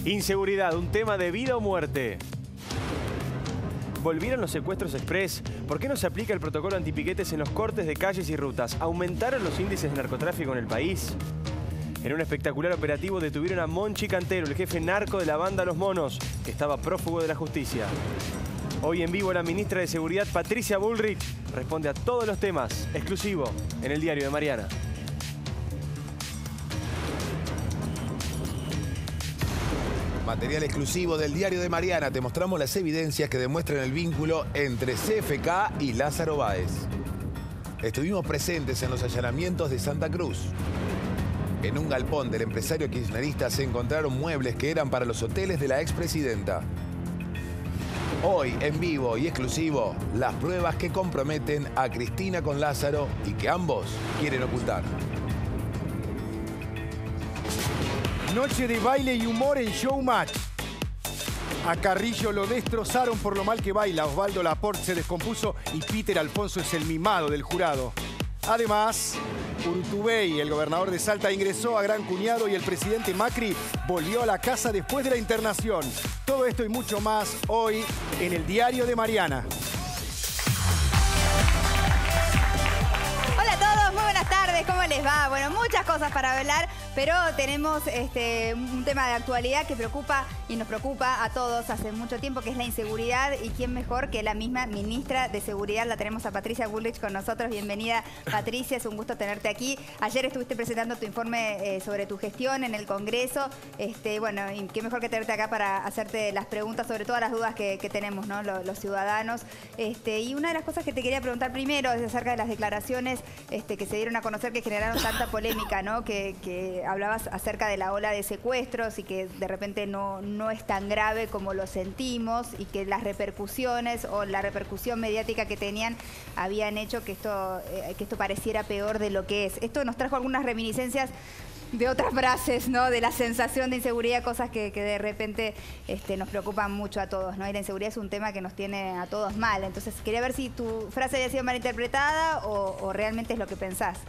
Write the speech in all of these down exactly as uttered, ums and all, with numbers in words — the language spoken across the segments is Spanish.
Inseguridad, un tema de vida o muerte. ¿Volvieron los secuestros express? ¿Por qué no se aplica el protocolo antipiquetes en los cortes de calles y rutas? ¿Aumentaron los índices de narcotráfico en el país? En un espectacular operativo detuvieron a Monchi Cantero, el jefe narco de la banda Los Monos, que estaba prófugo de la justicia. Hoy en vivo la ministra de Seguridad, Patricia Bullrich, responde a todos los temas, exclusivo en el Diario de Mariana. Material exclusivo del Diario de Mariana. Te mostramos las evidencias que demuestran el vínculo entre C F K y Lázaro Báez. Estuvimos presentes en los allanamientos de Santa Cruz. En un galpón del empresario kirchnerista se encontraron muebles que eran para los hoteles de la expresidenta. Hoy, en vivo y exclusivo, las pruebas que comprometen a Cristina con Lázaro y que ambos quieren ocultar. Noche de baile y humor en Showmatch. A Carrillo lo destrozaron por lo mal que baila. Osvaldo Laporte se descompuso y Peter Alfonso es el mimado del jurado. Además, Urtubey, el gobernador de Salta, ingresó a Gran Cuñado y el presidente Macri volvió a la casa después de la internación. Todo esto y mucho más hoy en el Diario de Mariana. Hola a todos, muy buenas tardes, ¿cómo les va? Bueno, muchas cosas para hablar, pero tenemos este, un tema de actualidad que preocupa y nos preocupa a todos hace mucho tiempo, que es la inseguridad. Y quién mejor que la misma ministra de Seguridad. La tenemos a Patricia Bullrich con nosotros. Bienvenida, Patricia, es un gusto tenerte aquí. Ayer estuviste presentando tu informe eh, sobre tu gestión en el Congreso. Este, bueno, y qué mejor que tenerte acá para hacerte las preguntas sobre todas las dudas que, que tenemos, ¿no? Los, los ciudadanos. Este, y una de las cosas que te quería preguntar primero es acerca de las declaraciones este, que se dieron a conocer, que generaron tanta polémica, ¿no? Que, que hablabas acerca de la ola de secuestros y que de repente no, no es tan grave como lo sentimos y que las repercusiones o la repercusión mediática que tenían habían hecho que esto, eh, que esto pareciera peor de lo que es. Esto nos trajo algunas reminiscencias de otras frases, ¿no? De la sensación de inseguridad, cosas que, que de repente este, nos preocupan mucho a todos, ¿no? Y la inseguridad es un tema que nos tiene a todos mal. Entonces quería ver si tu frase había sido malinterpretada o, o realmente es lo que pensás.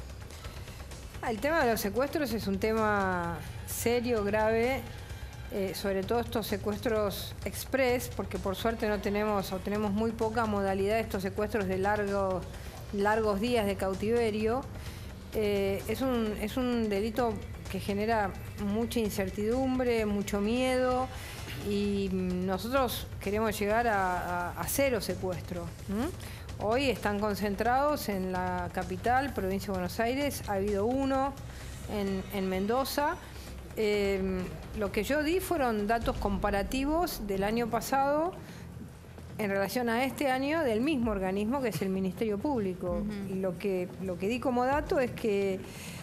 El tema de los secuestros es un tema serio, grave, eh, sobre todo estos secuestros express, porque por suerte no tenemos o tenemos muy poca modalidad de estos secuestros de largo, largos días de cautiverio. Eh, es, un, es un delito que genera mucha incertidumbre, mucho miedo y nosotros queremos llegar a, a, a cero secuestro. ¿Mm? Hoy están concentrados en la capital, provincia de Buenos Aires. Ha habido uno en, en Mendoza. Eh, lo que yo di fueron datos comparativos del año pasado en relación a este año del mismo organismo que es el Ministerio Público. Uh-huh. Y lo que, lo que di como dato es que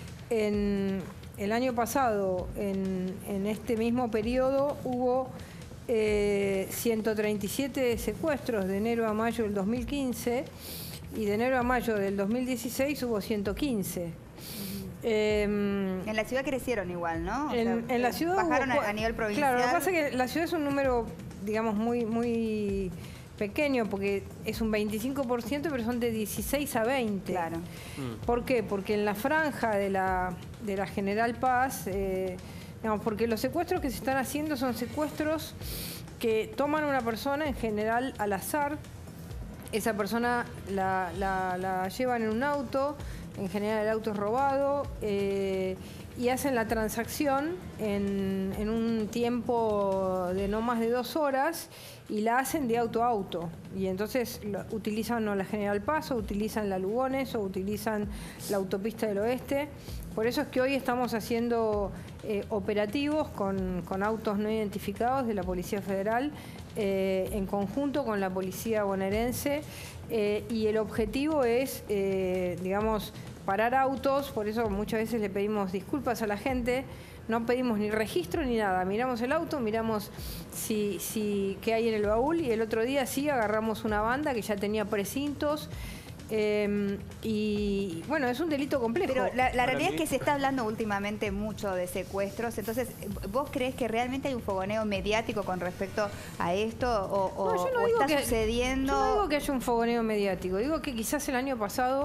en el año pasado, en, en este mismo periodo, hubo Eh, ciento treinta y siete secuestros de enero a mayo del dos mil quince y de enero a mayo del dos mil dieciséis hubo ciento quince. Uh-huh. eh, en la ciudad crecieron igual, ¿no? O en, sea, en la ciudad bajaron hubo, a, a nivel provincial. Claro, lo que pasa es que la ciudad es un número, digamos, muy, muy pequeño porque es un veinticinco por ciento, pero son de dieciséis a veinte. Claro. Mm. ¿Por qué? Porque en la franja de la, de la General Paz, eh, digamos, porque los secuestros que se están haciendo son secuestros que toman a una persona en general al azar. Esa persona la, la, la llevan en un auto, en general el auto es robado, eh, y hacen la transacción en, en un tiempo de no más de dos horas y la hacen de auto a auto. Y entonces lo, utilizan o la General Paz, o utilizan la Lugones, o utilizan la autopista del Oeste. Por eso es que hoy estamos haciendo eh, operativos con, con autos no identificados de la Policía Federal eh, en conjunto con la Policía Bonaerense eh, y el objetivo es, eh, digamos, parar autos. Por eso muchas veces le pedimos disculpas a la gente. No pedimos ni registro ni nada. Miramos el auto, miramos si, si, qué hay en el baúl y el otro día sí agarramos una banda que ya tenía precintos. Eh, y bueno, es un delito complejo. Pero la, la realidad es que se está hablando últimamente mucho de secuestros. Entonces, ¿vos crees que realmente hay un fogoneo mediático con respecto a esto? ¿O, no, yo no o digo está que, sucediendo? Yo no digo que haya un fogoneo mediático. Digo que quizás el año pasado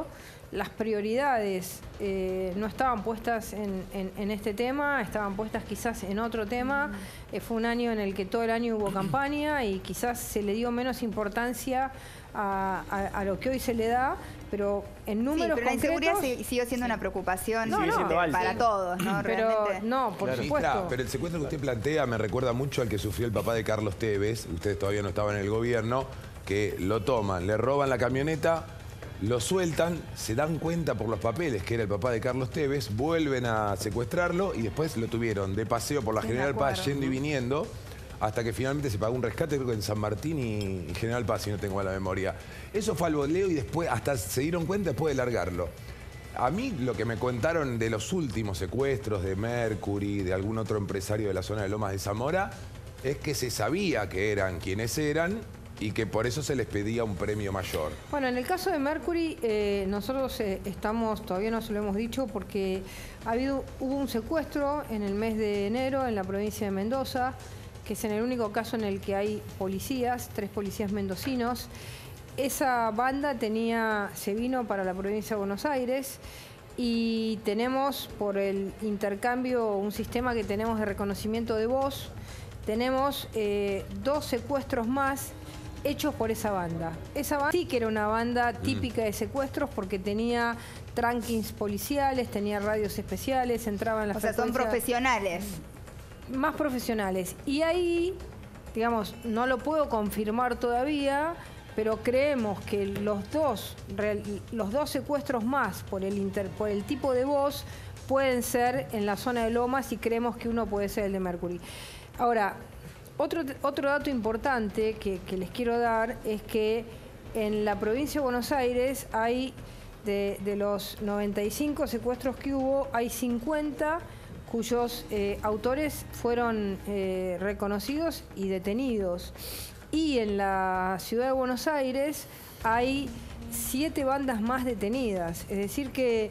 las prioridades eh, no estaban puestas en, en, en este tema, estaban puestas quizás en otro tema. Eh, fue un año en el que todo el año hubo campaña y quizás se le dio menos importancia a, a, a lo que hoy se le da, pero en números sí, pero concretos... la inseguridad sigue siendo sí. una preocupación no, no, para sí. todos, ¿no? Pero Realmente. no, por claro. supuesto. Claro, pero el secuestro que usted plantea me recuerda mucho al que sufrió el papá de Carlos Tevez. Ustedes todavía no estaban en el gobierno, que lo toman, le roban la camioneta, lo sueltan, se dan cuenta por los papeles que era el papá de Carlos Tevez, vuelven a secuestrarlo y después lo tuvieron de paseo por la Sí, General Paz yendo y viniendo hasta que finalmente se pagó un rescate, creo que en San Martín y General Paz, si no tengo la memoria. Eso fue al voleo y después hasta se dieron cuenta después de largarlo. A mí lo que me contaron de los últimos secuestros de Mercury, de algún otro empresario de la zona de Lomas de Zamora, es que se sabía que eran quienes eran y que por eso se les pedía un premio mayor. Bueno, en el caso de Mercury, eh, nosotros eh, estamos, todavía no se lo hemos dicho, porque ha habido, hubo un secuestro en el mes de enero en la provincia de Mendoza, que es en el único caso en el que hay policías, tres policías mendocinos. Esa banda tenía, se vino para la provincia de Buenos Aires y tenemos por el intercambio un sistema que tenemos de reconocimiento de voz. Tenemos eh, dos secuestros más hechos por esa banda. Esa banda sí que era una banda típica de secuestros porque tenía trankings policiales, tenía radios especiales, entraba en las O sea, son profesionales. Más profesionales. Y ahí, digamos, no lo puedo confirmar todavía, pero creemos que los dos, los dos secuestros más por el, inter, por el tipo de voz pueden ser en la zona de Lomas y creemos que uno puede ser el de Mercury. Ahora, otro, otro dato importante que, que les quiero dar es que en la provincia de Buenos Aires hay, de, de los noventa y cinco secuestros que hubo, hay cincuenta cuyos eh, autores fueron eh, reconocidos y detenidos. Y en la ciudad de Buenos Aires hay siete bandas más detenidas. Es decir que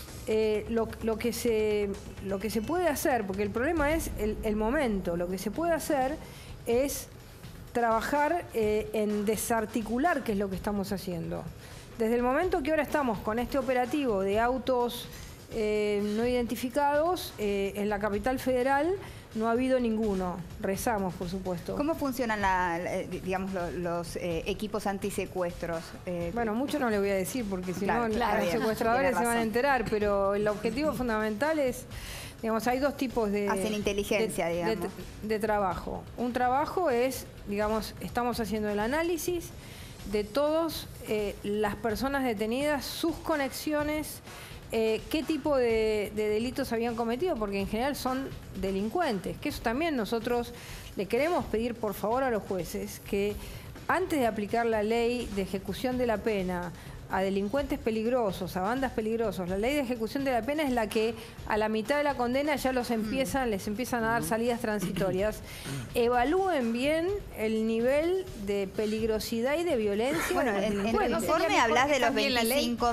eh, lo, lo, que se, lo que se puede hacer, porque el problema es el, el momento, lo que se puede hacer es trabajar eh, en desarticular, que es lo que estamos haciendo. Desde el momento que ahora estamos con este operativo de autos Eh, no identificados, eh, en la capital federal no ha habido ninguno. Rezamos, por supuesto. ¿Cómo funcionan la, la, digamos, los, los eh, equipos antisecuestros? Eh, bueno, mucho no le voy a decir porque si claro, no claro, los bien, secuestradores se van a enterar, pero el objetivo fundamental es, digamos, hay dos tipos de... Hacen inteligencia, de, digamos. De, de trabajo. Un trabajo es, digamos, estamos haciendo el análisis de todas eh, las personas detenidas, sus conexiones, Eh, qué tipo de, de delitos habían cometido, porque en general son delincuentes, que eso también nosotros le queremos pedir por favor a los jueces, que antes de aplicar la ley de ejecución de la pena a delincuentes peligrosos, a bandas peligrosas, la ley de ejecución de la pena es la que a la mitad de la condena ya los empiezan, les empiezan a dar salidas transitorias. Evalúen bien el nivel de peligrosidad y de violencia. Bueno, de en, en el informe hablas de los veinticinco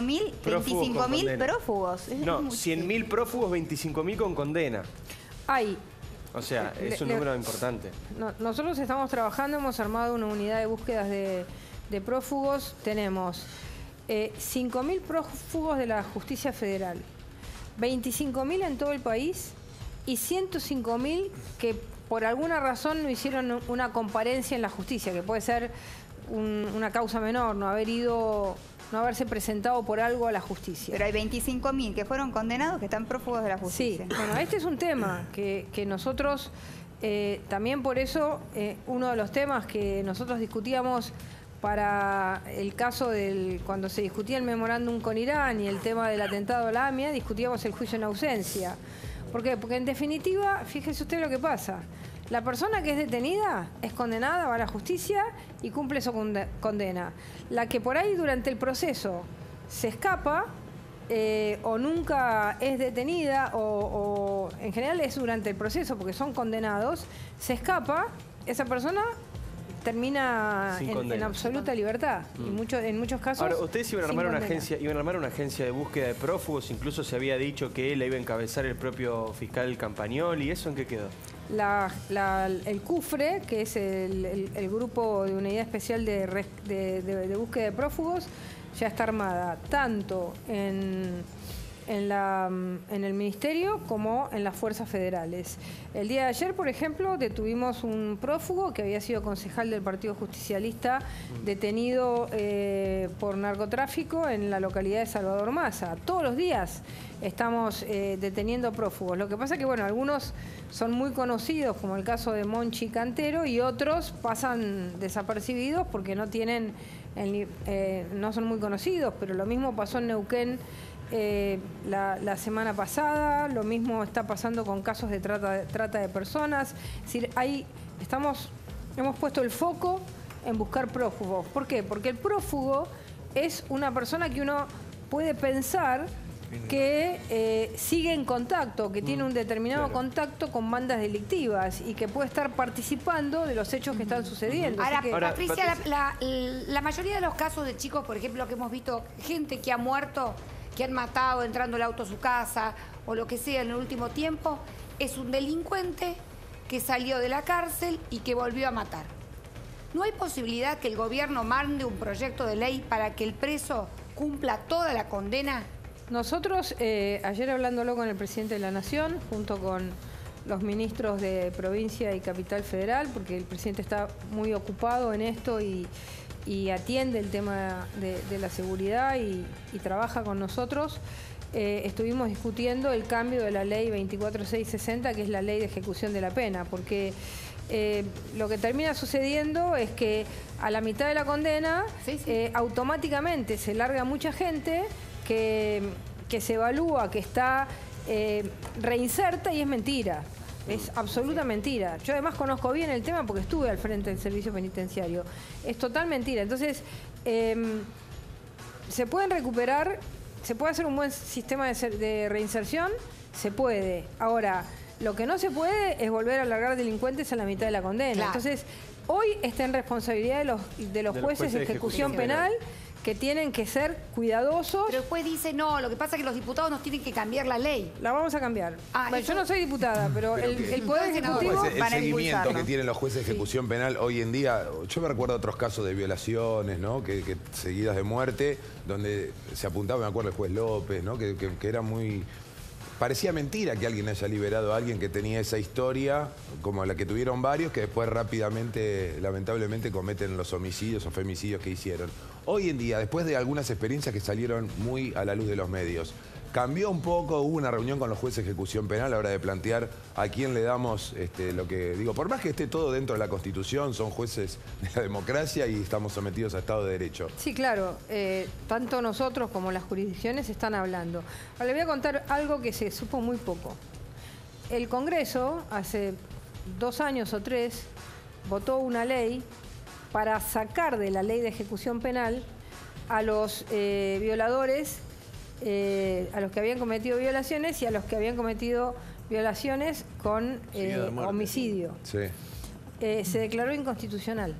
mil prófugos. No, cien mil prófugos, veinticinco mil con condena. Hay. O sea, es un le, número importante. No, nosotros estamos trabajando, hemos armado una unidad de búsquedas de, de prófugos. Tenemos eh, cinco mil prófugos de la justicia federal, veinticinco mil en todo el país y ciento cinco mil que por alguna razón no hicieron una comparencia en la justicia, que puede ser un, una causa menor, no haber ido, no haberse presentado por algo a la justicia. Pero hay veinticinco mil que fueron condenados que están prófugos de la justicia. Sí, bueno, este es un tema que, que nosotros, eh, también por eso, eh, uno de los temas que nosotros discutíamos para el caso del, cuando se discutía el memorándum con Irán y el tema del atentado a la AMIA, discutíamos el juicio en ausencia. ¿Por qué? Porque en definitiva, fíjese usted lo que pasa. La persona que es detenida es condenada, va a la justicia y cumple su condena. La que por ahí durante el proceso se escapa eh, o nunca es detenida o, o en general es durante el proceso porque son condenados, se escapa, esa persona termina en, en absoluta libertad. Mm. Y mucho, en muchos casos. Ahora, ustedes iban a armar una agencia, iban a armar una agencia de búsqueda de prófugos, incluso se había dicho que la iba a encabezar el propio fiscal Campagnoli, ¿y eso en qué quedó? La, la, el CUFRE, que es el, el, el grupo de unidad especial de, de, de, de búsqueda de prófugos, ya está armada tanto en, en, la, en el Ministerio como en las fuerzas federales. El día de ayer, por ejemplo, detuvimos un prófugo que había sido concejal del Partido Justicialista, detenido eh, por narcotráfico en la localidad de Salvador Maza. Todos los días estamos eh, deteniendo prófugos. Lo que pasa es que, bueno, algunos son muy conocidos, como el caso de Monchi Cantero, y otros pasan desapercibidos porque no tienen, el, eh, no son muy conocidos, pero lo mismo pasó en Neuquén eh, la, la semana pasada, lo mismo está pasando con casos de trata de, trata de personas. Es decir, ahí estamos, hemos puesto el foco en buscar prófugos. ¿Por qué? Porque el prófugo es una persona que uno puede pensar que eh, sigue en contacto, que tiene un determinado claro. contacto con bandas delictivas y que puede estar participando de los hechos que están sucediendo. Ahora, Así que- Ahora, Patricia, Patricia. La, la- la mayoría de los casos de chicos, por ejemplo, que hemos visto, gente que ha muerto, que han matado entrando el auto a su casa o lo que sea en el último tiempo, es un delincuente que salió de la cárcel y que volvió a matar. ¿No hay posibilidad que el gobierno mande un proyecto de ley para que el preso cumpla toda la condena? Nosotros, eh, ayer hablándolo con el presidente de la Nación, junto con los ministros de provincia y capital federal, porque el presidente está muy ocupado en esto y, y atiende el tema de, de la seguridad y, y trabaja con nosotros, eh, estuvimos discutiendo el cambio de la ley veinticuatro mil seiscientos sesenta, que es la ley de ejecución de la pena, porque eh, lo que termina sucediendo es que a la mitad de la condena Sí, sí. eh, automáticamente se larga mucha gente que, que se evalúa, que está eh, reinserta y es mentira. Es absoluta mentira. Yo además conozco bien el tema porque estuve al frente del servicio penitenciario. Es total mentira. Entonces, eh, se pueden recuperar, se puede hacer un buen sistema de, ser- de reinserción, se puede. Ahora, lo que no se puede es volver a largar delincuentes a la mitad de la condena. Claro. Entonces, hoy está en responsabilidad de los, de los jueces de ejecución penal, que tienen que ser cuidadosos. Pero después dice, no, lo que pasa es que los diputados nos tienen que cambiar la ley. La vamos a cambiar. Ah, Bueno, eso- yo no soy diputada, pero, Pero el, que- el Poder Entonces, no, Ejecutivo... Pues el van a seguimiento impulsarlo. que tienen los jueces de ejecución penal hoy en día, yo me recuerdo otros casos de violaciones, ¿no? Que, que seguidas de muerte, donde se apuntaba, me acuerdo el juez López, ¿no? Que, que- que era muy... Parecía mentira que alguien haya liberado a alguien que tenía esa historia, como la que tuvieron varios, que después rápidamente, lamentablemente, cometen los homicidios o femicidios que hicieron. Hoy en día, después de algunas experiencias que salieron muy a la luz de los medios, cambió un poco, hubo una reunión con los jueces de ejecución penal a la hora de plantear a quién le damos este, lo que... Digo, por más que esté todo dentro de la Constitución, son jueces de la democracia y estamos sometidos a Estado de Derecho. Sí, claro. eh, tanto nosotros como las jurisdicciones están hablando. Ahora le voy a contar algo que se supo muy poco. El Congreso, hace dos años o tres, votó una ley para sacar de la ley de ejecución penal a los eh, violadores, eh, a los que habían cometido violaciones y a los que habían cometido violaciones con Seguido de eh, muerte. homicidio. Sí. Eh, se declaró inconstitucional.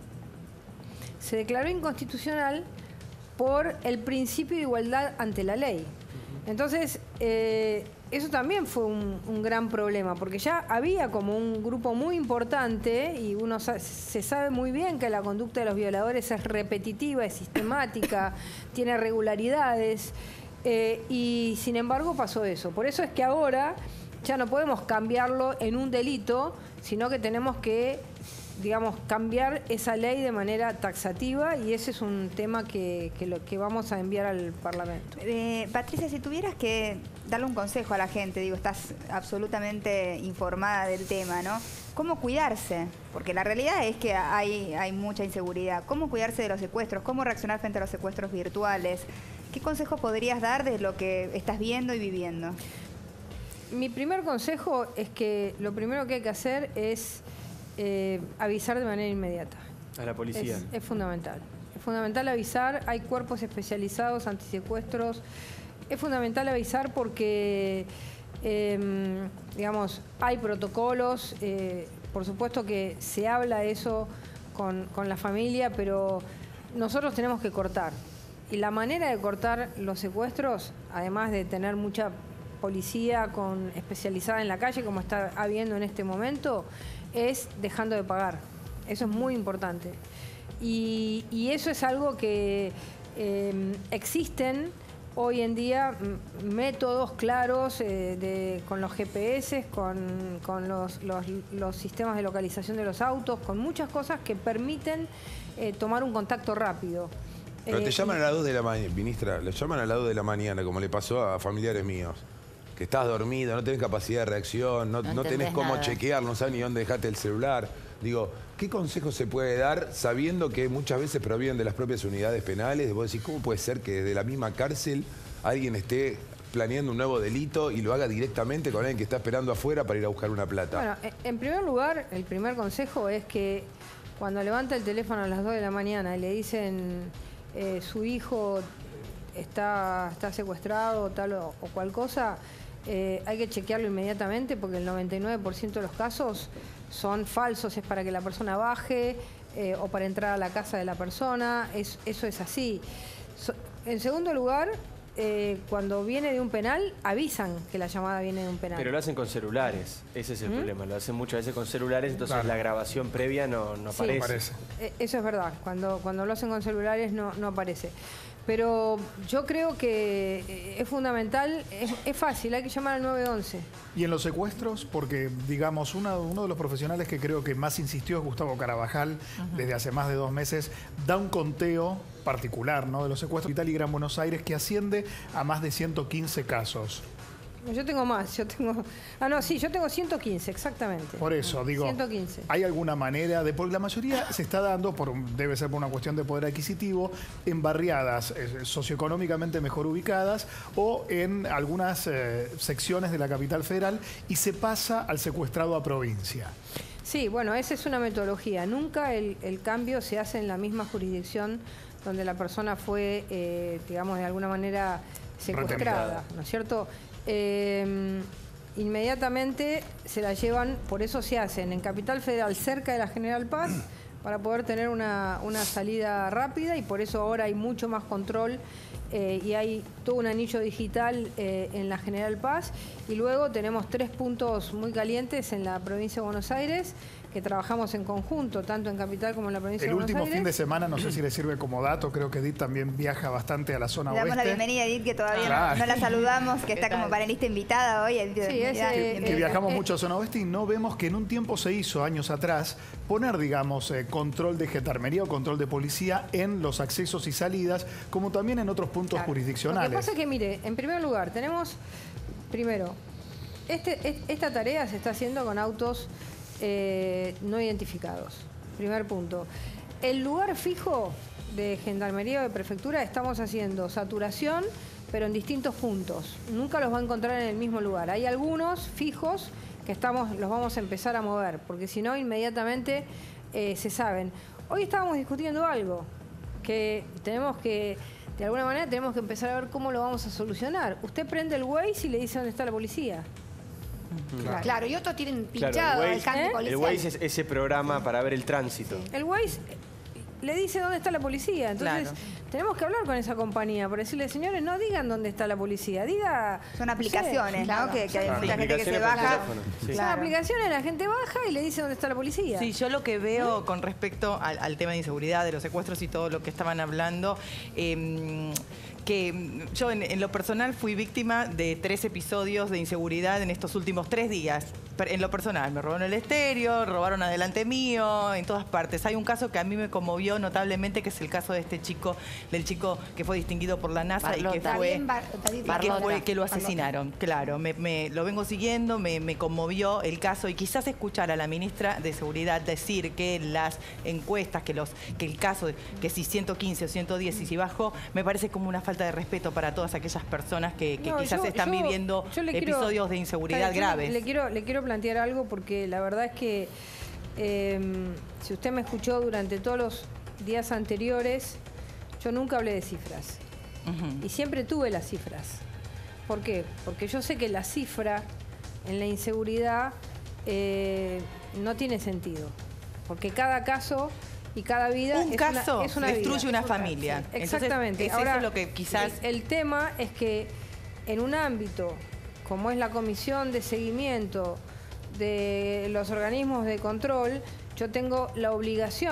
Se declaró inconstitucional por el principio de igualdad ante la ley. Entonces, eh, eso también fue un, un gran problema, porque ya había como un grupo muy importante y uno sa- se sabe muy bien que la conducta de los violadores es repetitiva, es sistemática, tiene regularidades, eh, y sin embargo pasó eso. Por eso es que ahora ya no podemos cambiarlo en un delito, sino que tenemos que, digamos, cambiar esa ley de manera taxativa, y ese es un tema que, que, lo, que vamos a enviar al Parlamento. Eh, Patricia, si tuvieras que darle un consejo a la gente, digo, estás absolutamente informada del tema, ¿no? ¿Cómo cuidarse? Porque la realidad es que hay, hay mucha inseguridad. ¿Cómo cuidarse de los secuestros? ¿Cómo reaccionar frente a los secuestros virtuales? ¿Qué consejo podrías dar de lo que estás viendo y viviendo? Mi primer consejo es que lo primero que hay que hacer es eh, avisar de manera inmediata. A la policía. Es, es fundamental. Es fundamental avisar. Hay cuerpos especializados antisecuestros. Es fundamental avisar porque, eh, digamos, hay protocolos. eh, por supuesto que se habla eso con, con la familia, pero nosotros tenemos que cortar. Y la manera de cortar los secuestros, además de tener mucha policía con, especializada en la calle, como está habiendo en este momento, es dejando de pagar. Eso es muy importante. Y, y eso es algo que Eh, existen hoy en día métodos claros eh, de, con los G P S, con, con los, los, los sistemas de localización de los autos, con muchas cosas que permiten eh, tomar un contacto rápido. Pero Eh, te llaman y- a las dos de la mañana, ministra, le llaman a las dos de la mañana, como le pasó a familiares míos. Que estás dormido, no tenés capacidad de reacción, no, No no tenés entendés cómo nada. chequear, no sabes ni dónde dejaste el celular. Digo, ¿qué consejo se puede dar sabiendo que muchas veces provienen de las propias unidades penales? De vos decís, ¿cómo puede ser que desde la misma cárcel alguien esté planeando un nuevo delito y lo haga directamente con alguien que está esperando afuera para ir a buscar una plata? Bueno, en- en primer lugar, el primer consejo es que cuando levanta el teléfono a las dos de la mañana y le dicen eh, su hijo está, está secuestrado tal o, o cual cosa, eh, hay que chequearlo inmediatamente porque el noventa y nueve por ciento de los casos son falsos, es para que la persona baje eh, o para entrar a la casa de la persona, es- eso es así. So- en segundo lugar, eh, cuando viene de un penal, avisan que la llamada viene de un penal. Pero lo hacen con celulares, ese es el problema. Lo hacen muchas veces con celulares, entonces Claro. la grabación previa no, no Sí. aparece. Parece. Eh, Eso es verdad, cuando, cuando lo hacen con celulares no, no aparece. Pero yo creo que eh, es fundamental, es, es fácil, hay que llamar al nueve once. Y en los secuestros, porque digamos, una- uno de los profesionales que creo que más insistió es Gustavo Carabajal, desde hace más de dos meses, da un conteo particular, ¿no?, de los secuestros en Capital y Gran Buenos Aires que asciende a más de ciento quince casos. Yo tengo más, yo tengo... Ah, no, sí, yo tengo ciento quince, exactamente. Por eso, digo, ciento quince. ¿hay alguna manera de...? Porque la mayoría se está dando, por un- debe ser por una cuestión de poder adquisitivo, en barriadas eh, socioeconómicamente mejor ubicadas o en algunas eh, secciones de la capital federal y se pasa al secuestrado a provincia. Sí, bueno, esa es una metodología. Nunca el, el cambio se hace en la misma jurisdicción donde la persona fue, eh, digamos, de alguna manera secuestrada, ¿no es cierto? Eh, inmediatamente se la llevan, por eso se hacen en Capital Federal, cerca de la General Paz, para poder tener una, una salida rápida y por eso ahora hay mucho más control eh, y hay todo un anillo digital eh, en la General Paz y luego tenemos tres puntos muy calientes en la provincia de Buenos Aires que trabajamos en conjunto, tanto en Capital como en la provincia El de Buenos último Aires. fin de semana, no sé si le sirve como dato, creo que Edith también viaja bastante a la zona Le damos oeste. la bienvenida a Edith, que todavía no- Claro. no, la saludamos, que está tal? como panelista invitada hoy. Edith, Sí, bienvenida. ese- que, Bienvenida. que eh, viajamos eh, mucho a zona oeste y no vemos que en un tiempo se hizo, años atrás, poner, digamos, eh, control de gendarmería o control de policía en los accesos y salidas, como también en otros puntos Claro. Lo jurisdiccionales. que pasa es que, mire, en primer lugar, tenemos, primero, este, es- esta tarea se está haciendo con autos eh, no identificados. Primer punto. El lugar fijo de gendarmería o de prefectura estamos haciendo saturación, pero en distintos puntos. Nunca los va a encontrar en el mismo lugar. Hay algunos fijos que estamos, los vamos a empezar a mover, porque si no, inmediatamente eh, se saben. Hoy estábamos discutiendo algo que tenemos que, de alguna manera, tenemos que empezar a ver cómo lo vamos a solucionar. Usted prende el Waze y le dice dónde está la policía. Claro, y otros tienen Claro, pinchado el el Waze- canje ¿Eh? El policial. Waze es ese programa para ver el tránsito. El Waze le dice dónde está la policía. Entonces, Claro. tenemos que hablar con esa compañía para decirle, señores, no digan dónde está la policía, diga... Son no sé, aplicaciones, claro. ¿no? Que, que hay Son mucha gente que se aplicaciones para el baja. teléfono, sí. Son Claro. aplicaciones, la gente baja y le dice dónde está la policía. Sí, yo lo que veo con respecto al, al tema de inseguridad, de los secuestros y todo lo que estaban hablando, eh, que yo en, en lo personal fui víctima de tres episodios de inseguridad en estos últimos tres días. Per- En lo personal, me robaron el estéreo, robaron adelante mío, en todas partes. Hay un caso que a mí me conmovió notablemente, que es el caso de este chico, del chico que fue distinguido por la NASA y que Está fue... bien, Bar- David, Y que, Barlota. fue, que lo asesinaron, claro. Me, me- lo vengo siguiendo, me, me conmovió el caso y quizás escuchar a la ministra de Seguridad decir que las encuestas, que los que el caso, de- que si ciento quince o ciento diez y si bajó, me parece como una falta de respeto para todas aquellas personas que, que No, quizás yo- están yo- viviendo yo le quiero- episodios de inseguridad Yo le- graves. Le, quiero, le quiero plantear algo porque la verdad es que eh, si usted me escuchó durante todos los días anteriores, yo nunca hablé de cifras. Ujú. Y siempre tuve las cifras. ¿Por qué? Porque yo sé que la cifra en la inseguridad eh, no tiene sentido. Porque cada caso y cada vida Un es caso una, es una destruye vida, una es un caso. familia. Sí, Entonces, exactamente. es eso lo que quizás- El, el tema es que en un ámbito como es la comisión de seguimiento de los organismos de control, yo tengo la obligación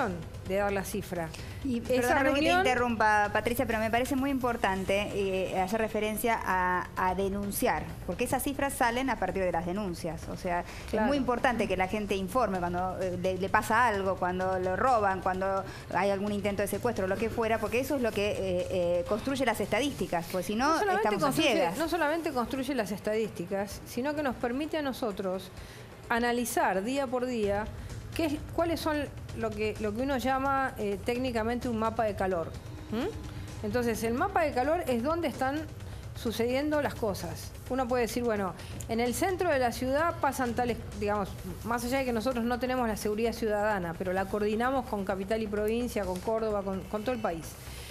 de dar la cifra. Y Esa perdóname reunión- que te interrumpa, Patricia, pero me parece muy importante eh, hacer referencia a, a denunciar, porque esas cifras salen a partir de las denuncias. O sea, Claro. es muy importante que la gente informe cuando eh, le, le pasa algo, cuando lo roban, cuando hay algún intento de secuestro, lo que fuera, porque eso es lo que eh, eh, construye las estadísticas, pues si no, No solamente, estamos a construye, ciegas. no solamente construye las estadísticas, sino que nos permite a nosotros analizar día por día qué es- cuáles son lo que, lo que uno llama eh, técnicamente un mapa de calor. ¿m? Entonces, el mapa de calor es donde están sucediendo las cosas. Uno puede decir, bueno, en el centro de la ciudad pasan tales, digamos, más allá de que nosotros no tenemos la seguridad ciudadana, pero la coordinamos con Capital y Provincia, con Córdoba, con, con todo el país.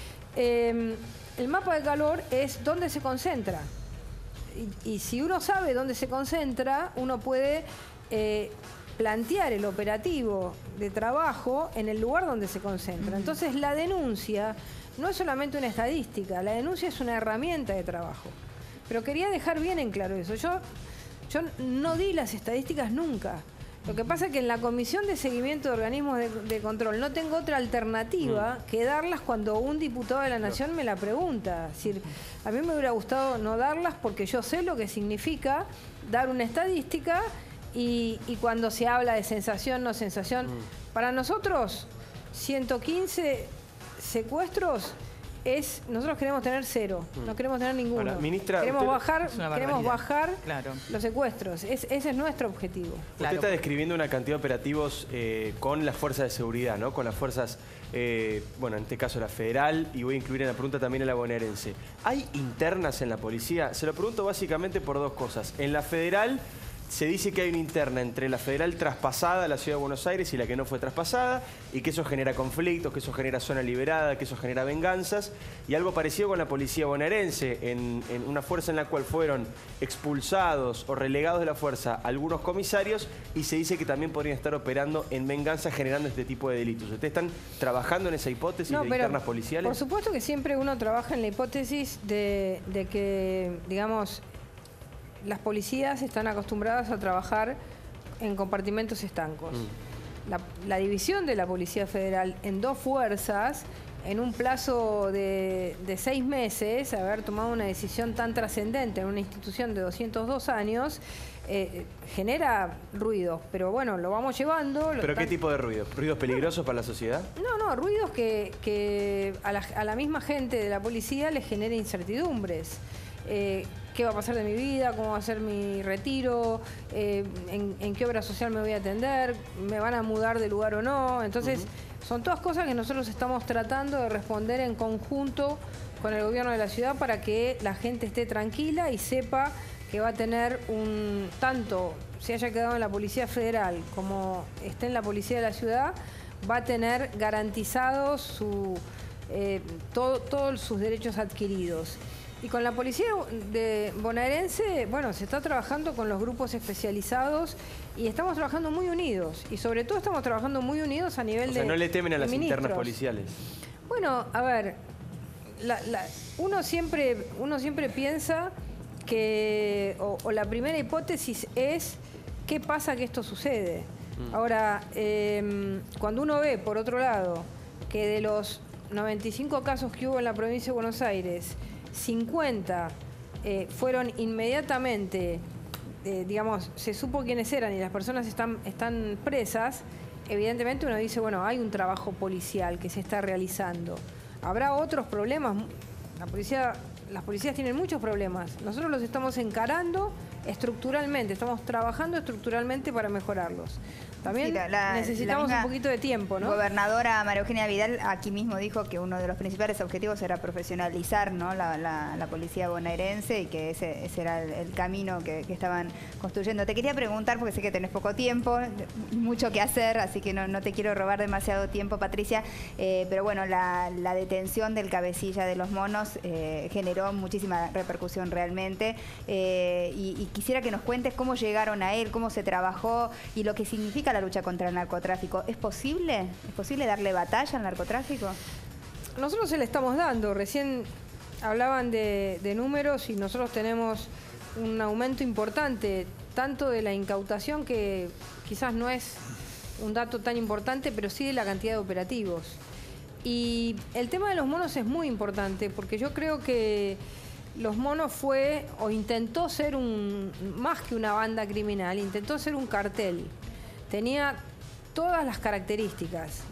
Eh, el mapa de calor es dónde se concentra. Y, y si uno sabe dónde se concentra, uno puede eh, plantear el operativo de trabajo en el lugar donde se concentra. Entonces, la denuncia no es solamente una estadística, la denuncia es una herramienta de trabajo. Pero quería dejar bien en claro eso. Yo, yo no di las estadísticas nunca. Lo que pasa es que en la Comisión de Seguimiento de Organismos de, de Control no tengo otra alternativa que darlas cuando un diputado de la Nación me la pregunta. Es decir, a mí me hubiera gustado no darlas porque yo sé lo que significa dar una estadística y, y cuando se habla de sensación, no sensación. Para nosotros, ciento quince secuestros es, nosotros queremos tener cero, no queremos tener ninguno. Ahora, ministra, queremos usted- bajar, Es una queremos barbaridad. bajar Claro. los secuestros. Es- ese es nuestro objetivo. Claro. Usted está describiendo una cantidad de operativos eh, con las fuerzas de seguridad, ¿no? Con las fuerzas, eh, bueno, en este caso la federal, y voy a incluir en la pregunta también a la bonaerense. ¿Hay internas en la policía? Se lo pregunto básicamente por dos cosas. En la federal se dice que hay una interna entre la federal traspasada a la Ciudad de Buenos Aires y la que no fue traspasada, y que eso genera conflictos, que eso genera zona liberada, que eso genera venganzas, y algo parecido con la policía bonaerense, en, en una fuerza en la cual fueron expulsados o relegados de la fuerza algunos comisarios, y se dice que también podrían estar operando en venganza generando este tipo de delitos. ¿Ustedes están trabajando en esa hipótesis de internas policiales? Por supuesto que siempre uno trabaja en la hipótesis de, de que, digamos, las policías están acostumbradas a trabajar en compartimentos estancos. Mm. La, la división de la Policía Federal en dos fuerzas, en un plazo de, de seis meses, haber tomado una decisión tan trascendente en una institución de doscientos dos años, eh, genera ruidos. Pero bueno, lo vamos llevando. lo ¿Pero qué están- tipo de ruidos? ¿Ruidos peligrosos para la sociedad? no, no, ruidos que, que a, la, a la misma gente de la policía les genera incertidumbres. Eh, ¿Qué va a pasar de mi vida? ¿Cómo va a ser mi retiro? Eh, en, en qué obra social me voy a atender? ¿Me van a mudar de lugar o no? Entonces, son todas cosas que nosotros estamos tratando de responder en conjunto con el gobierno de la ciudad para que la gente esté tranquila y sepa que va a tener un, tanto se haya quedado en la Policía Federal como esté en la Policía de la Ciudad, va a tener garantizados su, eh, todo- todos sus derechos adquiridos. Y con la policía de bonaerense, bueno, se está trabajando con los grupos especializados y estamos trabajando muy unidos. Y sobre todo estamos trabajando muy unidos a nivel O de sea, no le temen a de las internas ministros. policiales. Bueno, a ver, la- la- uno, siempre, uno siempre piensa que, o, o la primera hipótesis es, ¿qué pasa que esto sucede? Ahora, eh, cuando uno ve, por otro lado, que de los noventa y cinco casos que hubo en la provincia de Buenos Aires, cincuenta eh, fueron inmediatamente, eh, digamos, se supo quiénes eran y las personas están, están presas, evidentemente uno dice, bueno, hay un trabajo policial que se está realizando. Habrá otros problemas. La policía, las policías tienen muchos problemas. Nosotros los estamos encarando estructuralmente, estamos trabajando estructuralmente para mejorarlos. También Sí, la- la- necesitamos la un misma poquito de tiempo, ¿no? Gobernadora María Eugenia Vidal aquí mismo dijo que uno de los principales objetivos era profesionalizar, ¿no? la, la- la policía bonaerense y que ese, ese era el, el camino que, que estaban construyendo. Te quería preguntar, porque sé que tenés poco tiempo y mucho que hacer, así que no, no te quiero robar demasiado tiempo, Patricia, eh, pero bueno, la, la detención del cabecilla de los monos eh, generó muchísima repercusión realmente, eh, y, y quisiera que nos cuentes cómo llegaron a él, cómo se trabajó y lo que significa la lucha contra el narcotráfico. ¿Es posible? ¿Es posible darle batalla al narcotráfico? Nosotros se le estamos dando. Recién hablaban de, de números y nosotros tenemos un aumento importante, tanto de la incautación, que quizás no es un dato tan importante, pero sí de la cantidad de operativos. Y el tema de los monos es muy importante, porque yo creo que los monos fue, o intentó ser un, más que una banda criminal, intentó ser un cartel. Tenía todas las características.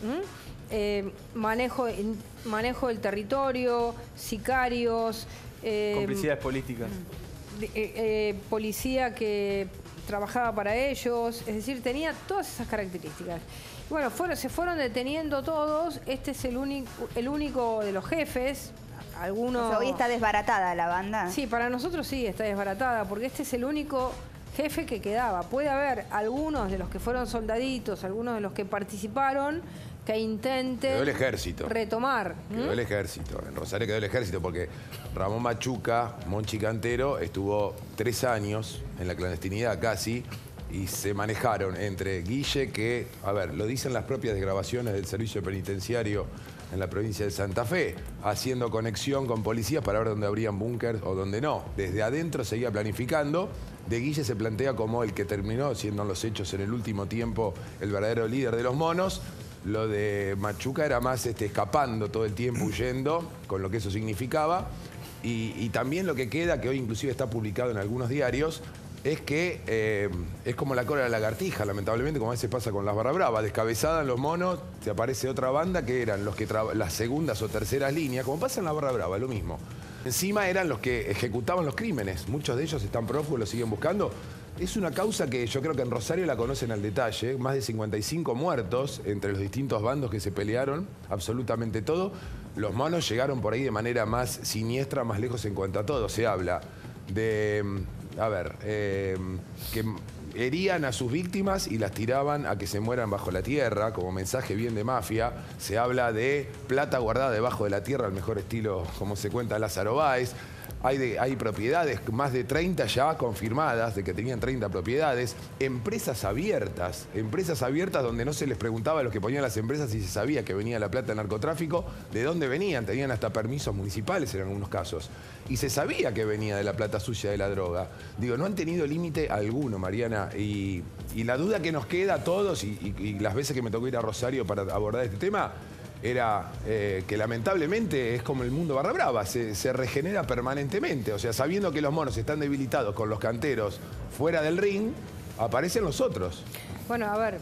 Eh, manejo, manejo del territorio, sicarios. Eh, Complicidades políticas. Eh, eh, policía que trabajaba para ellos, es decir, tenía todas esas características. Bueno, fueron, se fueron deteniendo todos. Este es el único, el único de los jefes. Algunos... O sea, hoy está desbaratada la banda. Sí, para nosotros sí está desbaratada, porque este es el único jefe que quedaba. Puede haber algunos de los que fueron soldaditos, algunos de los que participaron, que intenten quedó el ejército. retomar. Quedó ¿Mm? el ejército. En Rosario quedó el ejército porque Ramón Machuca, Monchi Cantero, estuvo tres años en la clandestinidad casi. Y se manejaron entre Guille, que, a ver, lo dicen las propias desgrabaciones del servicio penitenciario en la provincia de Santa Fe, haciendo conexión con policías para ver dónde habrían búnkers o dónde no. Desde adentro seguía planificando. De Guille se plantea como el que terminó, siendo los hechos en el último tiempo, el verdadero líder de los monos. Lo de Machuca era más este, escapando todo el tiempo, huyendo, con lo que eso significaba. Y, y también lo que queda, que hoy inclusive está publicado en algunos diarios, es que eh, es como la cola de la lagartija, lamentablemente, como a veces pasa con las barra bravas. Descabezada en los monos, te aparece otra banda que eran los que las segundas o terceras líneas, como pasa en la barra brava, lo mismo. Encima eran los que ejecutaban los crímenes. Muchos de ellos están prófugos, los siguen buscando. Es una causa que yo creo que en Rosario la conocen al detalle. Más de cincuenta y cinco muertos entre los distintos bandos que se pelearon, absolutamente todo. Los monos llegaron por ahí de manera más siniestra, más lejos en cuanto a todo. Se habla de... A ver, eh, que herían a sus víctimas y las tiraban a que se mueran bajo la tierra, como mensaje bien de mafia. Se habla de plata guardada debajo de la tierra, al mejor estilo como se cuenta Lázaro Báez. Hay, de, hay propiedades, más de treinta ya confirmadas, de que tenían treinta propiedades. Empresas abiertas, empresas abiertas donde no se les preguntaba a los que ponían las empresas si se sabía que venía la plata del narcotráfico, de dónde venían. Tenían hasta permisos municipales en algunos casos. Y se sabía que venía de la plata sucia de la droga. Digo, no han tenido límite alguno, Mariana. Y, y la duda que nos queda a todos, y, y, y las veces que me tocó ir a Rosario para abordar este tema, era eh, que lamentablemente es como el mundo barra brava, se, se regenera permanentemente. O sea, sabiendo que los monos están debilitados con los canteros fuera del ring, aparecen los otros. Bueno, a ver,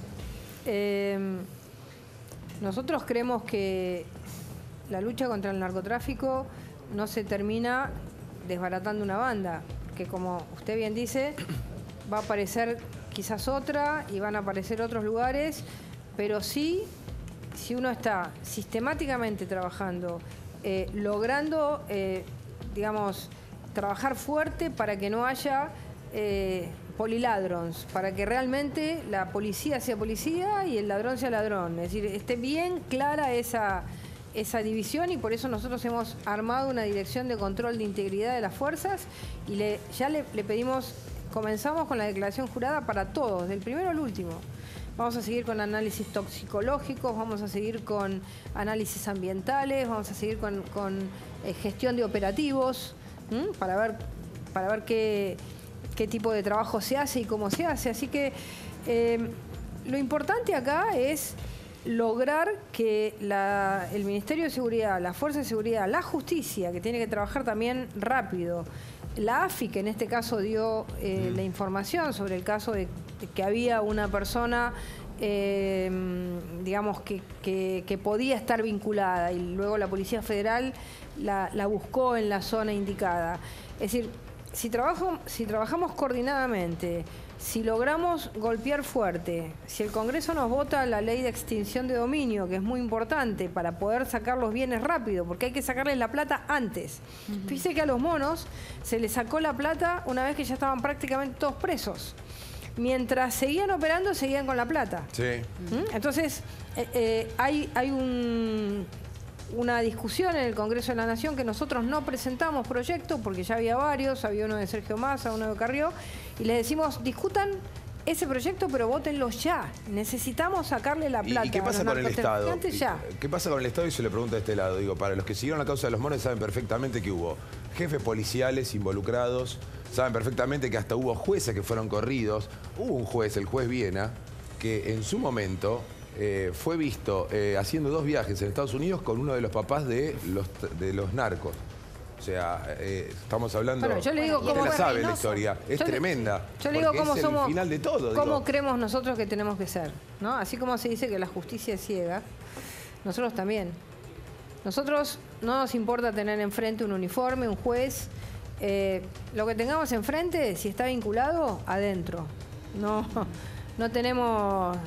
eh, nosotros creemos que la lucha contra el narcotráfico no se termina desbaratando una banda, que como usted bien dice, va a aparecer quizás otra y van a aparecer otros lugares, pero sí... Si uno está sistemáticamente trabajando, eh, logrando, eh, digamos, trabajar fuerte para que no haya eh, poliladrons, para que realmente la policía sea policía y el ladrón sea ladrón. Es decir, esté bien clara esa, esa división, y por eso nosotros hemos armado una dirección de control de integridad de las fuerzas y le, ya le, le pedimos, comenzamos con la declaración jurada para todos, del primero al último. Vamos a seguir con análisis toxicológicos, vamos a seguir con análisis ambientales, vamos a seguir con, con eh, gestión de operativos, ¿m? para ver, para ver qué, qué tipo de trabajo se hace y cómo se hace. Así que eh, lo importante acá es lograr que la, el Ministerio de Seguridad, la Fuerza de Seguridad, la Justicia, que tiene que trabajar también rápido, la A F I, que en este caso dio eh, la información sobre el caso de, de que había una persona, eh, digamos, que, que, que podía estar vinculada, y luego la Policía Federal la, la buscó en la zona indicada. Es decir, si, trabajo, si trabajamos coordinadamente, si logramos golpear fuerte, si el Congreso nos vota la ley de extinción de dominio, que es muy importante para poder sacar los bienes rápido, porque hay que sacarles la plata antes. Uh-huh. Fíjese que a los monos se les sacó la plata una vez que ya estaban prácticamente todos presos. Mientras seguían operando, seguían con la plata. Sí. ¿Mm? Entonces, eh, eh, hay, hay un... una discusión en el Congreso de la Nación que nosotros no presentamos proyectos porque ya había varios, había uno de Sergio Massa, uno de Carrió, y les decimos, discutan ese proyecto, pero vótenlo ya. Necesitamos sacarle la plata. ¿Y, y qué pasa con el Estado? Ya. ¿Qué pasa con el Estado? Y se le pregunta a este lado. Digo, para los que siguieron la causa de los monos saben perfectamente que hubo jefes policiales involucrados, saben perfectamente que hasta hubo jueces que fueron corridos. Hubo un juez, el juez Viena, que que en su momento eh, fue visto eh, haciendo dos viajes en Estados Unidos con uno de los papás de los, de los narcos. O sea, eh, estamos hablando... Bueno, yo le digo usted cómo- la sabe la historia, es Yo le- tremenda. Yo le digo porque cómo es somos, el final de todo. cómo digo. creemos nosotros que tenemos que ser, ¿no? Así como se dice que la justicia es ciega, nosotros también. Nosotros no nos importa tener enfrente un uniforme, un juez. Eh, lo que tengamos enfrente, si está vinculado, adentro. No, no tenemos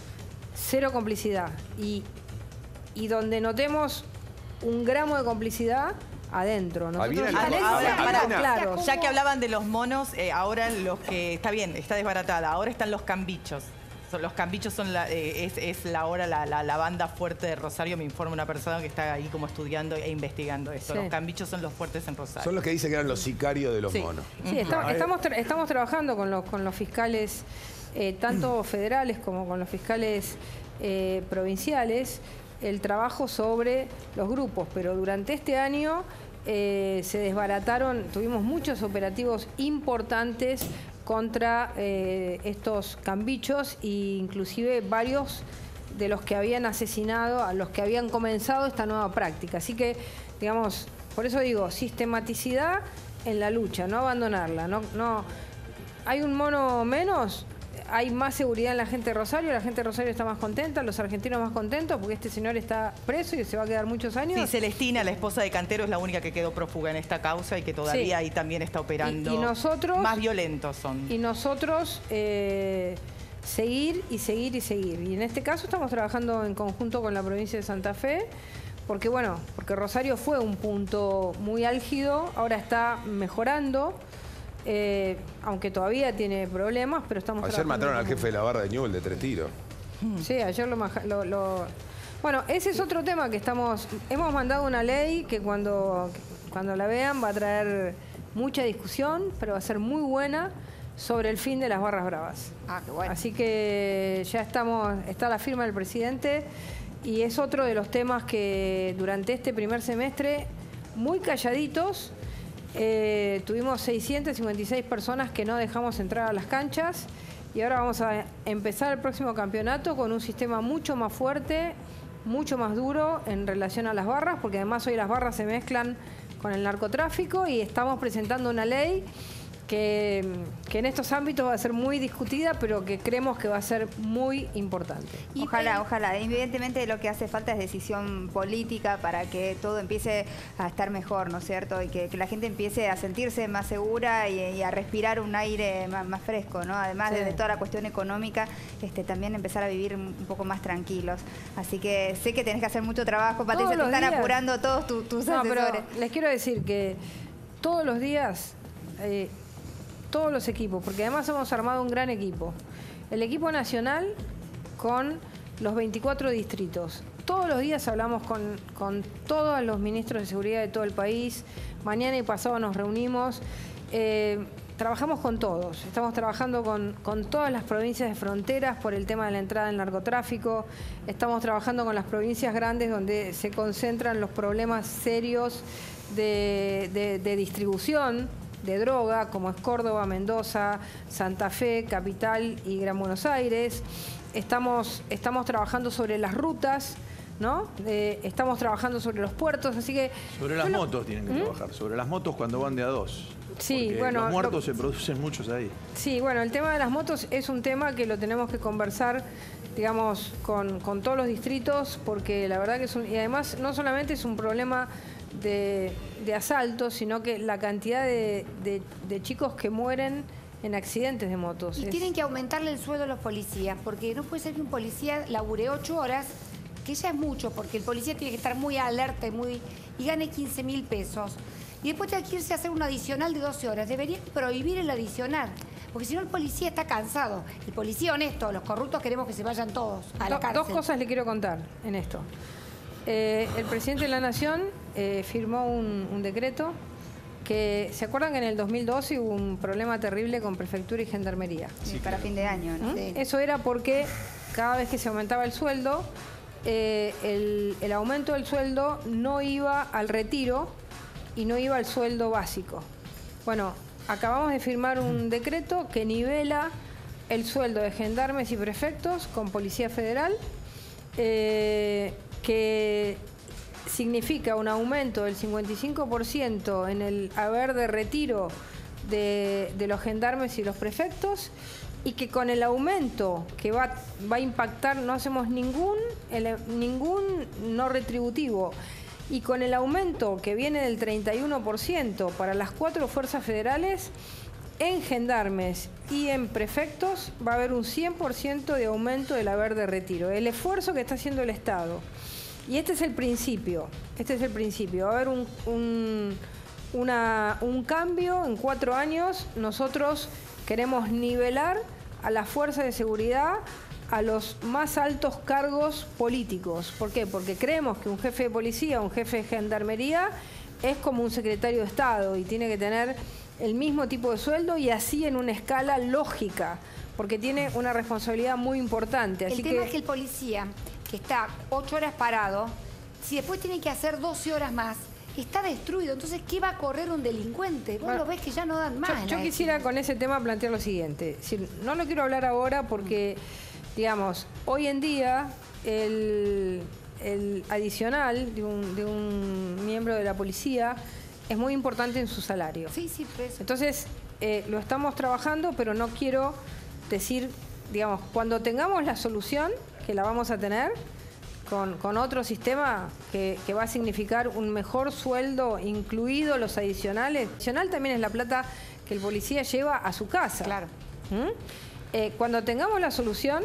cero complicidad. Y, y donde notemos un gramo de complicidad, adentro. Nosotros Había la- tenemos había- que había estar una- claros. Ya que hablaban de los monos, eh, ahora los que... Está bien, está desbaratada. Ahora están los cambichos. Son- Los cambichos son la, eh, es, es la ahora la, la, la banda fuerte de Rosario. Me informa una persona que está ahí como estudiando e investigando esto. Sí. Los cambichos son los fuertes en Rosario. Son los que dicen que eran los sicarios de los Sí. monos. Sí, está- estamos, tra- estamos trabajando con los, con los fiscales, eh, tanto federales como con los fiscales eh, provinciales, el trabajo sobre los grupos, pero durante este año eh, se desbarataron, tuvimos muchos operativos importantes contra eh, estos cambichos e inclusive varios de los que habían asesinado, a los que habían comenzado esta nueva práctica. Así que, digamos, por eso digo, sistematicidad en la lucha, no abandonarla. No, no, hay un mono menos, hay más seguridad en la gente de Rosario, la gente de Rosario está más contenta, los argentinos más contentos porque este señor está preso y se va a quedar muchos años. Sí, Celestina, la esposa de Cantero, es la única que quedó prófuga en esta causa y que todavía Sí. ahí también está operando. Y- y nosotros- Más violentos son. Y nosotros eh, seguir y seguir y seguir. Y en este caso estamos trabajando en conjunto con la provincia de Santa Fe, porque bueno, porque Rosario fue un punto muy álgido, ahora está mejorando, eh, aunque todavía tiene problemas, pero estamos Ayer trabajando mataron al en jefe de la barra de Newell de tres tiros. Sí, ayer lo, maja- lo, lo- Bueno, ese es otro tema que estamos... Hemos mandado una ley que cuando, cuando la vean va a traer mucha discusión, pero va a ser muy buena, sobre el fin de las barras bravas. Ah, qué bueno. Así que ya estamos, está la firma del presidente y es otro de los temas que durante este primer semestre, muy calladitos, eh, tuvimos seiscientas cincuenta y seis personas que no dejamos entrar a las canchas y ahora vamos a empezar el próximo campeonato con un sistema mucho más fuerte, mucho más duro en relación a las barras, porque además hoy las barras se mezclan con el narcotráfico y estamos presentando una ley que, que en estos ámbitos va a ser muy discutida, pero que creemos que va a ser muy importante. Y ojalá, ojalá. Evidentemente lo que hace falta es decisión política para que todo empiece a estar mejor, ¿no es cierto? Y que, que la gente empiece a sentirse más segura y, y a respirar un aire más, más fresco, ¿no? Además Sí. de, de toda la cuestión económica, este, también empezar a vivir un un poco más tranquilos. Así que sé que tenés que hacer mucho trabajo, Patricia, Todos te los están días. apurando todos tu- tus No, pero asesores. les quiero decir que todos los días, eh, todos los equipos, porque además hemos armado un gran equipo. El equipo nacional con los veinticuatro distritos. Todos los días hablamos con, con todos los ministros de seguridad de todo el país. Mañana y pasado nos reunimos. Eh, trabajamos con todos. Estamos trabajando con, con todas las provincias de fronteras por el tema de la entrada del narcotráfico. Estamos trabajando con las provincias grandes donde se concentran los problemas serios de, de- de distribución de droga, como es Córdoba, Mendoza, Santa Fe, Capital y Gran Buenos Aires. Estamos, estamos trabajando sobre las rutas, ¿no? Eh, estamos trabajando sobre los puertos, así que... Sobre las bueno, motos tienen que trabajar, sobre las motos cuando van de a dos. Sí, Porque bueno, los muertos lo- se producen muchos ahí. Sí, bueno, el tema de las motos es un tema que lo tenemos que conversar, digamos, con, con todos los distritos, porque la verdad que es un... Y además, no solamente es un problema de, de asalto, sino que la cantidad de, de- de chicos que mueren en accidentes de motos. Y es- tienen que aumentarle el sueldo a los policías, porque no puede ser que un policía labure ocho horas, que ya es mucho, porque el policía tiene que estar muy alerta y, muy, y gane quince mil pesos. Y después tiene que irse a hacer un adicional de doce horas. Deberían prohibir el adicional, porque si no el policía está cansado. El policía honesto, los corruptos queremos que se vayan todos a la Do- cárcel. Dos cosas le quiero contar en esto. Eh, el presidente de la Nación eh, firmó un, un decreto que, ¿se acuerdan que en el dos mil doce hubo un problema terrible con prefectura y gendarmería? Sí, para fin de año, ¿no? ¿Mm? Sí. Eso era porque cada vez que se aumentaba el sueldo, eh, el, el aumento del sueldo no iba al retiro y no iba al sueldo básico. Bueno, acabamos de firmar un decreto que nivela el sueldo de gendarmes y prefectos con Policía Federal, eh, que significa un aumento del cincuenta y cinco por ciento en el haber de retiro de, de los gendarmes y los prefectos, y que con el aumento que va, va a impactar, no hacemos ningún, el, ningún no retributivo, y con el aumento que viene del treinta y uno por ciento para las cuatro fuerzas federales, en gendarmes y en prefectos va a haber un cien por ciento de aumento del haber de retiro. El esfuerzo que está haciendo el Estado. Y este es el principio, este es el principio. Va a haber un, un, una, un cambio en cuatro años. Nosotros queremos nivelar a las fuerzas de seguridad a los más altos cargos políticos. ¿Por qué? Porque creemos que un jefe de policía, un jefe de gendarmería es como un secretario de Estado y tiene que tener el mismo tipo de sueldo y así en una escala lógica, porque tiene una responsabilidad muy importante. Así el tema que... es que el policía que está ocho horas parado, si después tiene que hacer doce horas más, está destruido. Entonces, ¿qué va a correr un delincuente? Vos Bueno, lo ves que ya no dan más. Yo, yo quisiera con ese tema plantear lo siguiente. Si, no lo quiero hablar ahora porque, digamos, hoy en día el, el adicional de un, de un miembro de la policía es muy importante en su salario. Sí, sí, por eso. Entonces, eh, lo estamos trabajando, pero no quiero decir, digamos, cuando tengamos la solución, que la vamos a tener, con, con otro sistema que, que va a significar un mejor sueldo, incluido los adicionales. Adicional también es la plata que el policía lleva a su casa. Claro. ¿Mm? Eh, cuando tengamos la solución,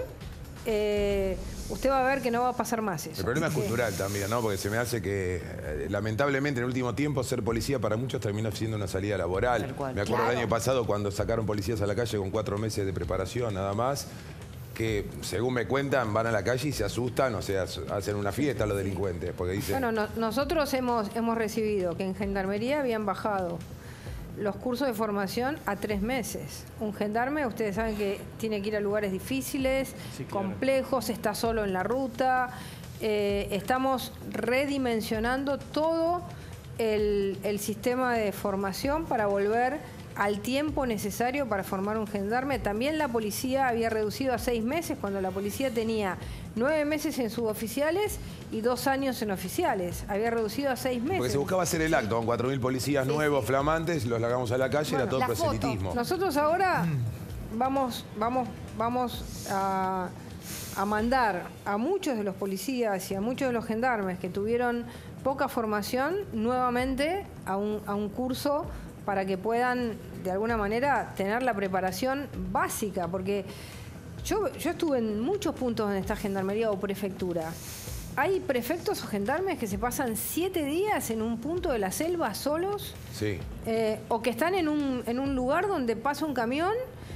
eh, usted va a ver que no va a pasar más eso. El problema es Así cultural también, ¿no? Porque se me hace que, eh, lamentablemente, en el último tiempo, ser policía para muchos terminó siendo una salida laboral. Tal cual. Me acuerdo Claro. el año pasado cuando sacaron policías a la calle con cuatro meses de preparación, nada más, que, según me cuentan, van a la calle y se asustan, o sea, hacen una fiesta los delincuentes, porque dicen... Bueno, no- nosotros hemos, hemos recibido que en Gendarmería habían bajado los cursos de formación a tres meses. Un gendarme, ustedes saben que tiene que ir a lugares difíciles, Sí, claro. complejos, está solo en la ruta. Eh, estamos redimensionando todo el, el sistema de formación para volver al tiempo necesario para formar un gendarme. También la policía había reducido a seis meses, cuando la policía tenía nueve meses en suboficiales y dos años en oficiales. Había reducido a seis meses. Porque se buscaba hacer el acto con cuatro mil policías nuevos, flamantes, los largamos a la calle, Bueno, era todo la foto. proselitismo. Nosotros ahora vamos, vamos, vamos a, a mandar a muchos de los policías y a muchos de los gendarmes que tuvieron poca formación nuevamente a un, a un curso para que puedan, de alguna manera, tener la preparación básica, porque yo, yo estuve en muchos puntos donde está gendarmería o prefectura. Hay prefectos o gendarmes que se pasan siete días en un punto de la selva solos, Sí. eh, o que están en un, en un lugar donde pasa un camión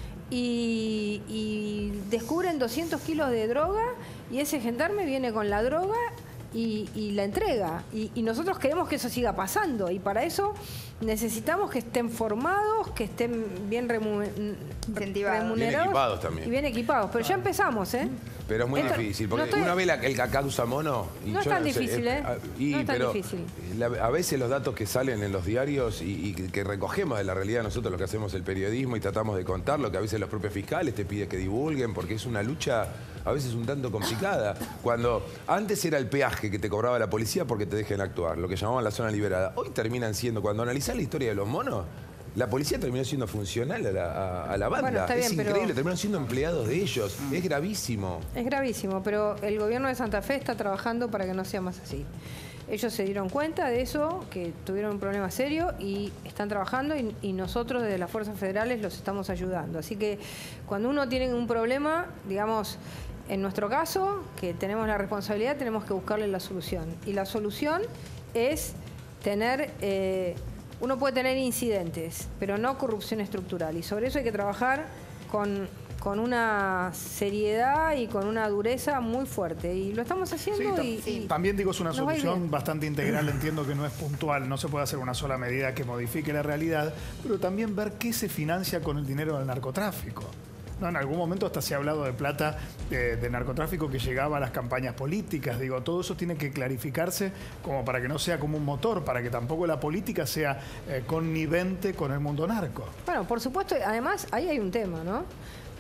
y, y descubren doscientos kilos de droga y ese gendarme viene con la droga y, y la entrega. Y, y nosotros queremos que eso siga pasando y para eso necesitamos que estén formados, que estén bien remu- Incentivados. remunerados. Bien equipados también. Y bien equipados. Pero ya empezamos, ¿eh? Pero es muy Esto- difícil, no porque estoy- una vez la- el cacá usa mono... y No es yo tan sé, difícil, ¿eh? ah, y, No es tan pero difícil. la- a veces los datos que salen en los diarios y, y que recogemos de la realidad nosotros, lo que hacemos el periodismo y tratamos de contar, lo que a veces los propios fiscales te piden que divulguen, porque es una lucha a veces un tanto complicada. Cuando antes era el peaje que te cobraba la policía porque te dejen actuar, lo que llamaban la zona liberada. Hoy terminan siendo, cuando analizás la historia de los monos, la policía terminó siendo funcional a la, a- a la banda. Bueno, está es bien, pero- increíble, terminaron siendo empleados de ellos. Es gravísimo. Es gravísimo, pero el gobierno de Santa Fe está trabajando para que no sea más así. Ellos se dieron cuenta de eso, que tuvieron un problema serio y están trabajando y, y nosotros desde las fuerzas federales los estamos ayudando. Así que cuando uno tiene un problema, digamos, en nuestro caso, que tenemos la responsabilidad, tenemos que buscarle la solución. Y la solución es tener... eh, uno puede tener incidentes, pero no corrupción estructural. Y sobre eso hay que trabajar con, con una seriedad y con una dureza muy fuerte. Y lo estamos haciendo Sí, y, tam- y También digo, es una nos va a ir solución bien. bastante integral, entiendo que no es puntual, no se puede hacer una sola medida que modifique la realidad, pero también ver qué se financia con el dinero del narcotráfico. No, en algún momento hasta se ha hablado de plata eh, de narcotráfico que llegaba a las campañas políticas. Digo, todo eso tiene que clarificarse como para que no sea como un motor, para que tampoco la política sea eh, connivente con el mundo narco. Bueno, por supuesto, además ahí hay un tema, ¿no?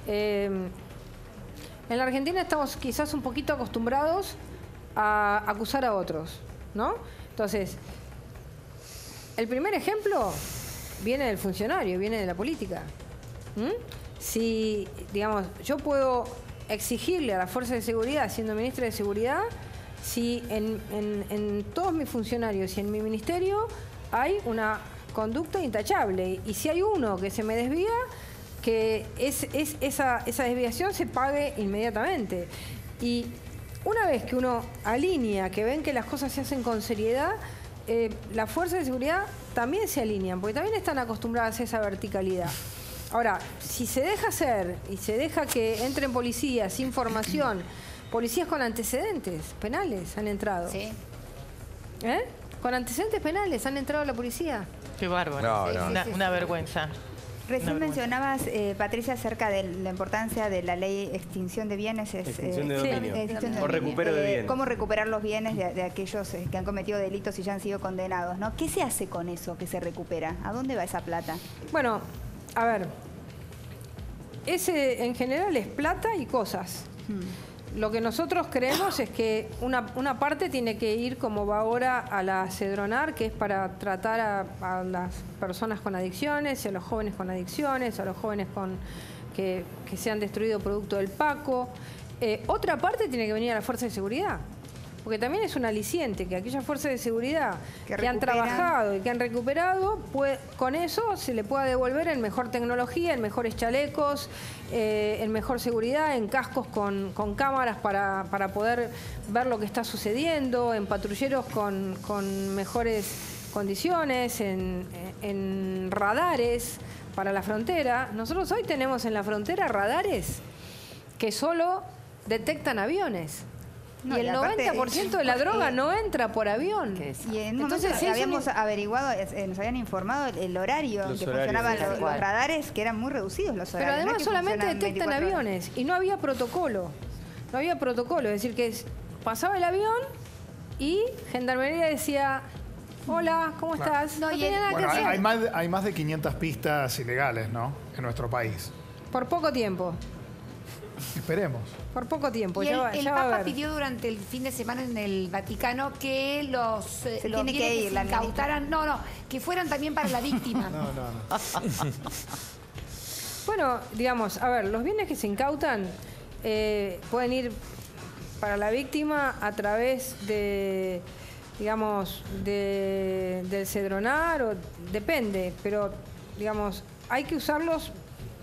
Eh, en la Argentina estamos quizás un poquito acostumbrados a acusar a otros, ¿no? Entonces, el primer ejemplo viene del funcionario, viene de la política. ¿Mm? Si, digamos, yo puedo exigirle a la Fuerza de Seguridad, siendo ministra de Seguridad, si en, en, en todos mis funcionarios y en mi ministerio hay una conducta intachable. Y si hay uno que se me desvía, que es, es, esa, esa desviación se pague inmediatamente. Y una vez que uno alinea, que ven que las cosas se hacen con seriedad, eh, las fuerzas de seguridad también se alinean, porque también están acostumbradas a esa verticalidad. Ahora, si se deja hacer y se deja que entren policías sin formación, policías con antecedentes penales han entrado. Sí. ¿Eh? Con antecedentes penales han entrado a la policía. Qué bárbaro. No, Sí, no. Una, Sí, sí, una sí. vergüenza. Recién Una vergüenza. mencionabas, eh, Patricia, acerca de la importancia de la ley extinción de bienes. Es, Extinción de eh, dominio. sí, extinción de O recupero de Eh, bienes. Cómo recuperar los bienes de, de aquellos eh, que han cometido delitos y ya han sido condenados, ¿no? ¿Qué se hace con eso que se recupera? ¿A dónde va esa plata? Bueno, a ver, ese en general es plata y cosas. Lo que nosotros creemos es que una, una parte tiene que ir, como va ahora, a la Cedronar, que es para tratar a, a las personas con adicciones, a los jóvenes con adicciones, a los jóvenes con que, que se han destruido producto del Paco. Eh, otra parte tiene que venir a la Fuerza de Seguridad, porque también es un aliciente que aquellas fuerzas de seguridad Que que, han recuperan. trabajado y que han recuperado, pues, con eso se le pueda devolver en mejor tecnología, en mejores chalecos, eh, en mejor seguridad, en cascos con, con cámaras para, para poder ver lo que está sucediendo, en patrulleros con, con mejores condiciones, en, en radares para la frontera. Nosotros hoy tenemos en la frontera radares que solo detectan aviones. No, y y el aparte, noventa por ciento de la eh, droga eh, no entra por avión. Y en un Entonces, momento si es habíamos un- averiguado, eh, nos habían informado el, el horario Los que horarios, funcionaban sí, los, sí. los radares, que eran muy reducidos los Pero horarios. no además es que solamente funcionan detectan veinticuatro horas. aviones y no había protocolo. No había protocolo, es decir, que es- pasaba el avión y Gendarmería decía, hola, ¿cómo estás? No, No, y tenía el- nada Bueno, que hay, hacer. hay más, de- hay más de quinientas pistas ilegales, ¿no? En nuestro país. Por poco tiempo, Esperemos. por poco tiempo. Y ya el, va, el ya va a Papa ver. pidió durante el fin de semana en el Vaticano que los, eh, Se los tiene que bienes ir, se la ministra. incautaran, no, no, que fueran también para la víctima. No, no, no. Bueno, digamos, a ver, los bienes que se incautan eh, pueden ir para la víctima a través de, digamos, de, del Cedronar, o depende, pero, digamos, hay que usarlos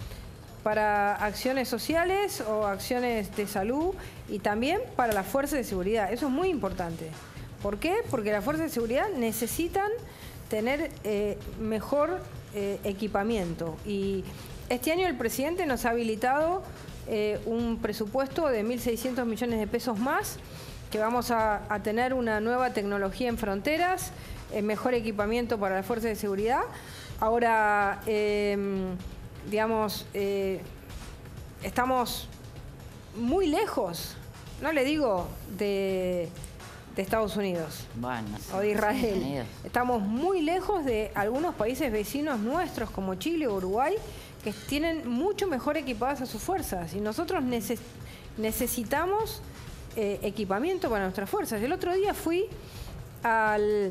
para acciones sociales o acciones de salud y también para las fuerzas de seguridad. Eso es muy importante. ¿Por qué? Porque las fuerzas de seguridad necesitan tener eh, mejor eh, equipamiento. Y este año el presidente nos ha habilitado eh, un presupuesto de mil seiscientos millones de pesos más, que vamos a, a tener una nueva tecnología en fronteras, eh, mejor equipamiento para las fuerzas de seguridad. Ahora, eh, digamos, eh, estamos muy lejos, no le digo de, de Estados Unidos Bueno, o de Estados Israel. Unidos. Estamos muy lejos de algunos países vecinos nuestros como Chile o Uruguay, que tienen mucho mejor equipadas a sus fuerzas. Y nosotros neces- necesitamos eh, equipamiento para nuestras fuerzas. El otro día fui al,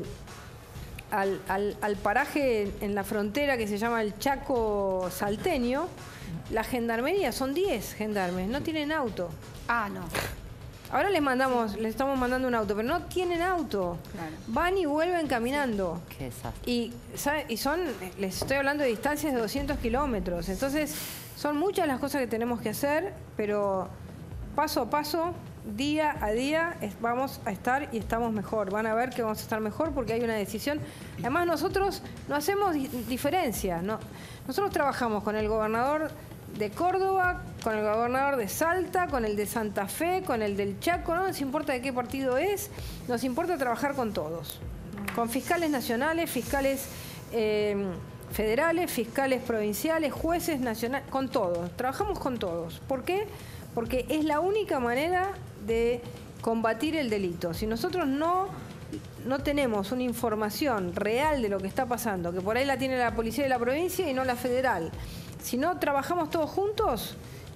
al, al- al paraje en la frontera que se llama el Chaco Salteño. La gendarmería, son diez gendarmes, no tienen auto. Ah, no. Ahora les mandamos, les estamos mandando un auto, pero no tienen auto. Claro. Van y vuelven caminando. Qué desastre. Y, ¿sabe? y son, les estoy hablando de distancias de doscientos kilómetros. Entonces, son muchas las cosas que tenemos que hacer, pero paso a paso, día a día, es- vamos a estar y estamos mejor. Van a ver que vamos a estar mejor porque hay una decisión. Además, nosotros no hacemos di- diferencia. ¿no? Nosotros trabajamos con el gobernador de Córdoba, con el gobernador de Salta, con el de Santa Fe, con el del Chaco, no nos importa de qué partido es, nos importa trabajar con todos, con fiscales nacionales, fiscales eh, federales, fiscales provinciales, jueces nacionales, con todos, trabajamos con todos. ¿Por qué? Porque es la única manera de combatir el delito. Si nosotros no, no tenemos una información real de lo que está pasando, que por ahí la tiene la policía de la provincia y no la federal, si no trabajamos todos juntos,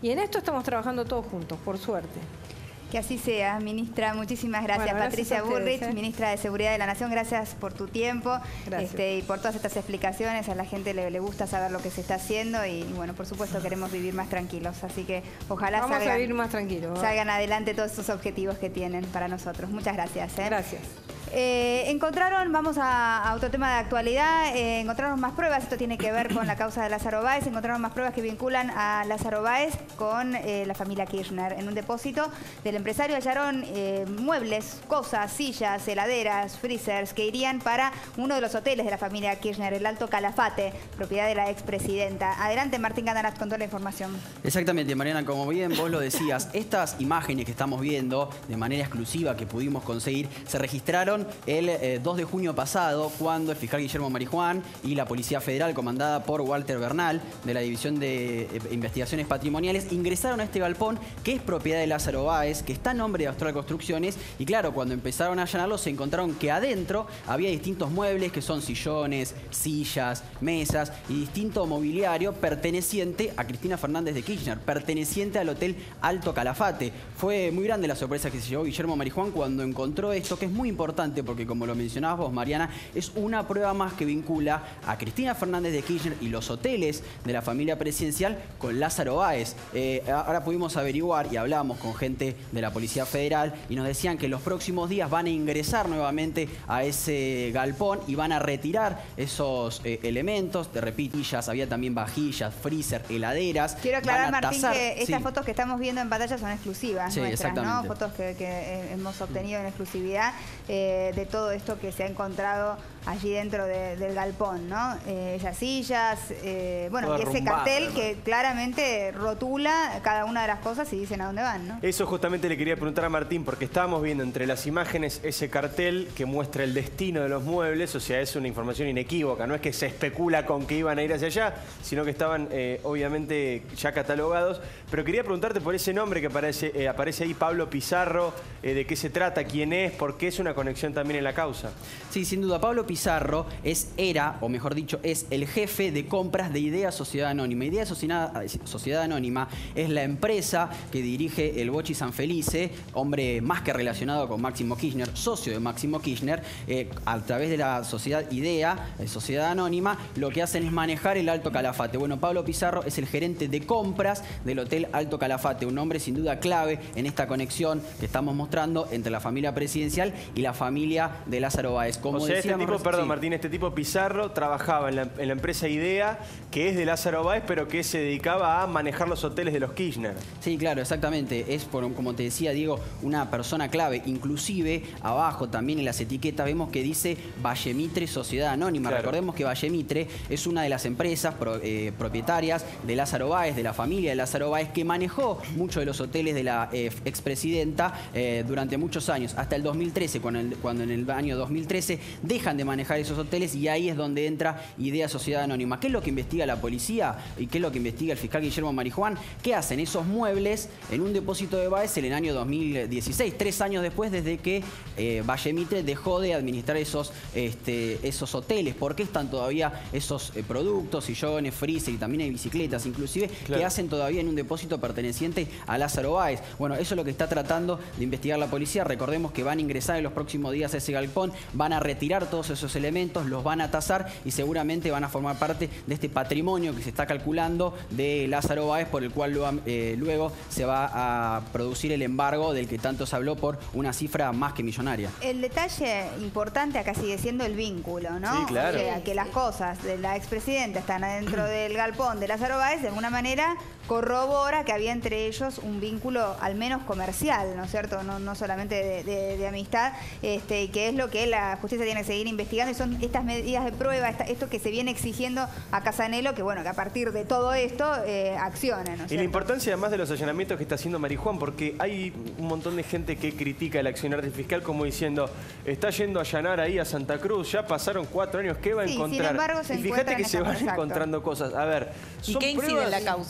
Y en esto estamos trabajando todos juntos, por suerte. Que así sea, ministra. Muchísimas gracias, Bueno, gracias Patricia a ustedes, Bullrich, ¿eh? ministra de Seguridad de la Nación. Gracias por tu tiempo este, y por todas estas explicaciones. A la gente le, le gusta saber lo que se está haciendo y, y, bueno, por supuesto queremos vivir más tranquilos. Así que ojalá Vamos salgan, a vivir más tranquilos. salgan adelante todos esos objetivos que tienen para nosotros. Muchas gracias. ¿eh? Gracias. Eh, encontraron, vamos a, a otro tema de actualidad, eh, encontraron más pruebas, esto tiene que ver con la causa de Lázaro Báez, encontraron más pruebas que vinculan a Lázaro Báez con eh, la familia Kirchner. En un depósito del empresario hallaron eh, muebles, cosas, sillas, heladeras, freezers que irían para uno de los hoteles de la familia Kirchner, el Alto Calafate, propiedad de la expresidenta. Adelante, Martín Gandarat con toda la información. Exactamente, Mariana, como bien vos lo decías, estas imágenes que estamos viendo de manera exclusiva que pudimos conseguir se registraron el eh, dos de junio pasado, cuando el fiscal Guillermo Marijuán y la Policía Federal, comandada por Walter Bernal, de la División de eh, Investigaciones Patrimoniales, ingresaron a este galpón que es propiedad de Lázaro Báez, que está a nombre de Austral Construcciones, y claro, cuando empezaron a allanarlo se encontraron que adentro había distintos muebles, que son sillones, sillas, mesas y distinto mobiliario perteneciente a Cristina Fernández de Kirchner, perteneciente al Hotel Alto Calafate. Fue muy grande la sorpresa que se llevó Guillermo Marijuán cuando encontró esto, que es muy importante porque, como lo mencionabas vos, Mariana, es una prueba más que vincula a Cristina Fernández de Kirchner y los hoteles de la familia presidencial con Lázaro Báez. Eh, ahora pudimos averiguar y hablábamos con gente de la Policía Federal y nos decían que los próximos días van a ingresar nuevamente a ese galpón y van a retirar esos eh, elementos. Te repito, había también vajillas, freezer, heladeras. Quiero aclarar, Martín, tasar, que estas sí. fotos que estamos viendo en pantalla son exclusivas Sí, nuestras, ¿no? exactamente. Fotos que, que hemos obtenido en exclusividad eh, de todo esto que se ha encontrado allí dentro de, del galpón, ¿no? Eh, esas sillas, eh, bueno, Todo y ese arrumbado, cartel además. que claramente rotula cada una de las cosas y dicen a dónde van, ¿no? Eso justamente le quería preguntar a Martín, porque estábamos viendo entre las imágenes ese cartel que muestra el destino de los muebles, o sea, es una información inequívoca, no es que se especula con que iban a ir hacia allá, sino que estaban eh, obviamente ya catalogados. Pero quería preguntarte por ese nombre que aparece, eh, aparece ahí, Pablo Pizarro, eh, de qué se trata, quién es, por qué es una conexión también en la causa. Sí, sin duda. Pablo Pizarro es, era, o mejor dicho, es el jefe de compras de Idea Sociedad Anónima. Idea Sociedad, Sociedad Anónima es la empresa que dirige el Bochi Sanfelice, hombre más que relacionado con Máximo Kirchner, socio de Máximo Kirchner. Eh, a través de la sociedad Idea, eh, Sociedad Anónima, lo que hacen es manejar el Alto Calafate. Bueno, Pablo Pizarro es el gerente de compras del Hotel Alto Calafate, un hombre sin duda clave en esta conexión que estamos mostrando entre la familia presidencial y la familia de Lázaro Báez. Como o sea, este decíamos, tipo, perdón sí. Martín, este tipo Pizarro trabajaba en la, en la empresa Idea, que es de Lázaro Báez, pero que se dedicaba a manejar los hoteles de los Kirchner. Sí, claro, exactamente. Es, por, como te decía, Diego, una persona clave. Inclusive, abajo también en las etiquetas vemos que dice Vallemitre Sociedad Anónima. Claro. Recordemos que Vallemitre es una de las empresas pro, eh, propietarias de Lázaro Báez, de la familia de Lázaro Báez, que manejó muchos de los hoteles de la eh, expresidenta eh, durante muchos años, hasta el dos mil trece, cuando, el, cuando en el año dos mil trece dejan de manejar esos hoteles, y ahí es donde entra Idea Sociedad Anónima. ¿Qué es lo que investiga la policía y qué es lo que investiga el fiscal Guillermo Marijuán? ¿Qué hacen esos muebles en un depósito de Báez en el año dos mil dieciséis, tres años después desde que eh, Vallemitre dejó de administrar esos, este, esos hoteles? ¿Por qué están todavía esos eh, productos, sillones, freezer y también hay bicicletas inclusive, Claro. que hacen todavía en un depósito perteneciente a Lázaro Báez? Bueno, eso es lo que está tratando de investigar la policía. Recordemos que van a ingresar en los próximos días a ese galpón, van a retirar todos esos elementos, los van a tasar y seguramente van a formar parte de este patrimonio que se está calculando de Lázaro Báez, por el cual luego, eh, luego se va a producir el embargo del que tanto se habló por una cifra más que millonaria. El detalle importante acá sigue siendo el vínculo, ¿no? Sí, claro. O sea, que las cosas de la expresidenta están adentro del galpón de Lázaro Báez, de alguna manera corrobora que había entre ellos un vínculo al menos comercial, ¿no es cierto? No, no solamente de, de, de amistad, este, y que es lo que la justicia tiene que seguir investigando, y son estas medidas de prueba, esta, esto que se viene exigiendo a Casanelo, que bueno, que a partir de todo esto eh, accione, ¿no es Y la cierto? importancia además de los allanamientos que está haciendo Marijuán, porque hay un montón de gente que critica el accionar del fiscal como diciendo, está yendo a allanar ahí a Santa Cruz, ya pasaron cuatro años, ¿qué va a Sí, sin encontrar? embargo, se y fíjate encuentran que se estas- van exacto. encontrando cosas. A ver, ¿Y son qué incide pruebas- en la causa esto,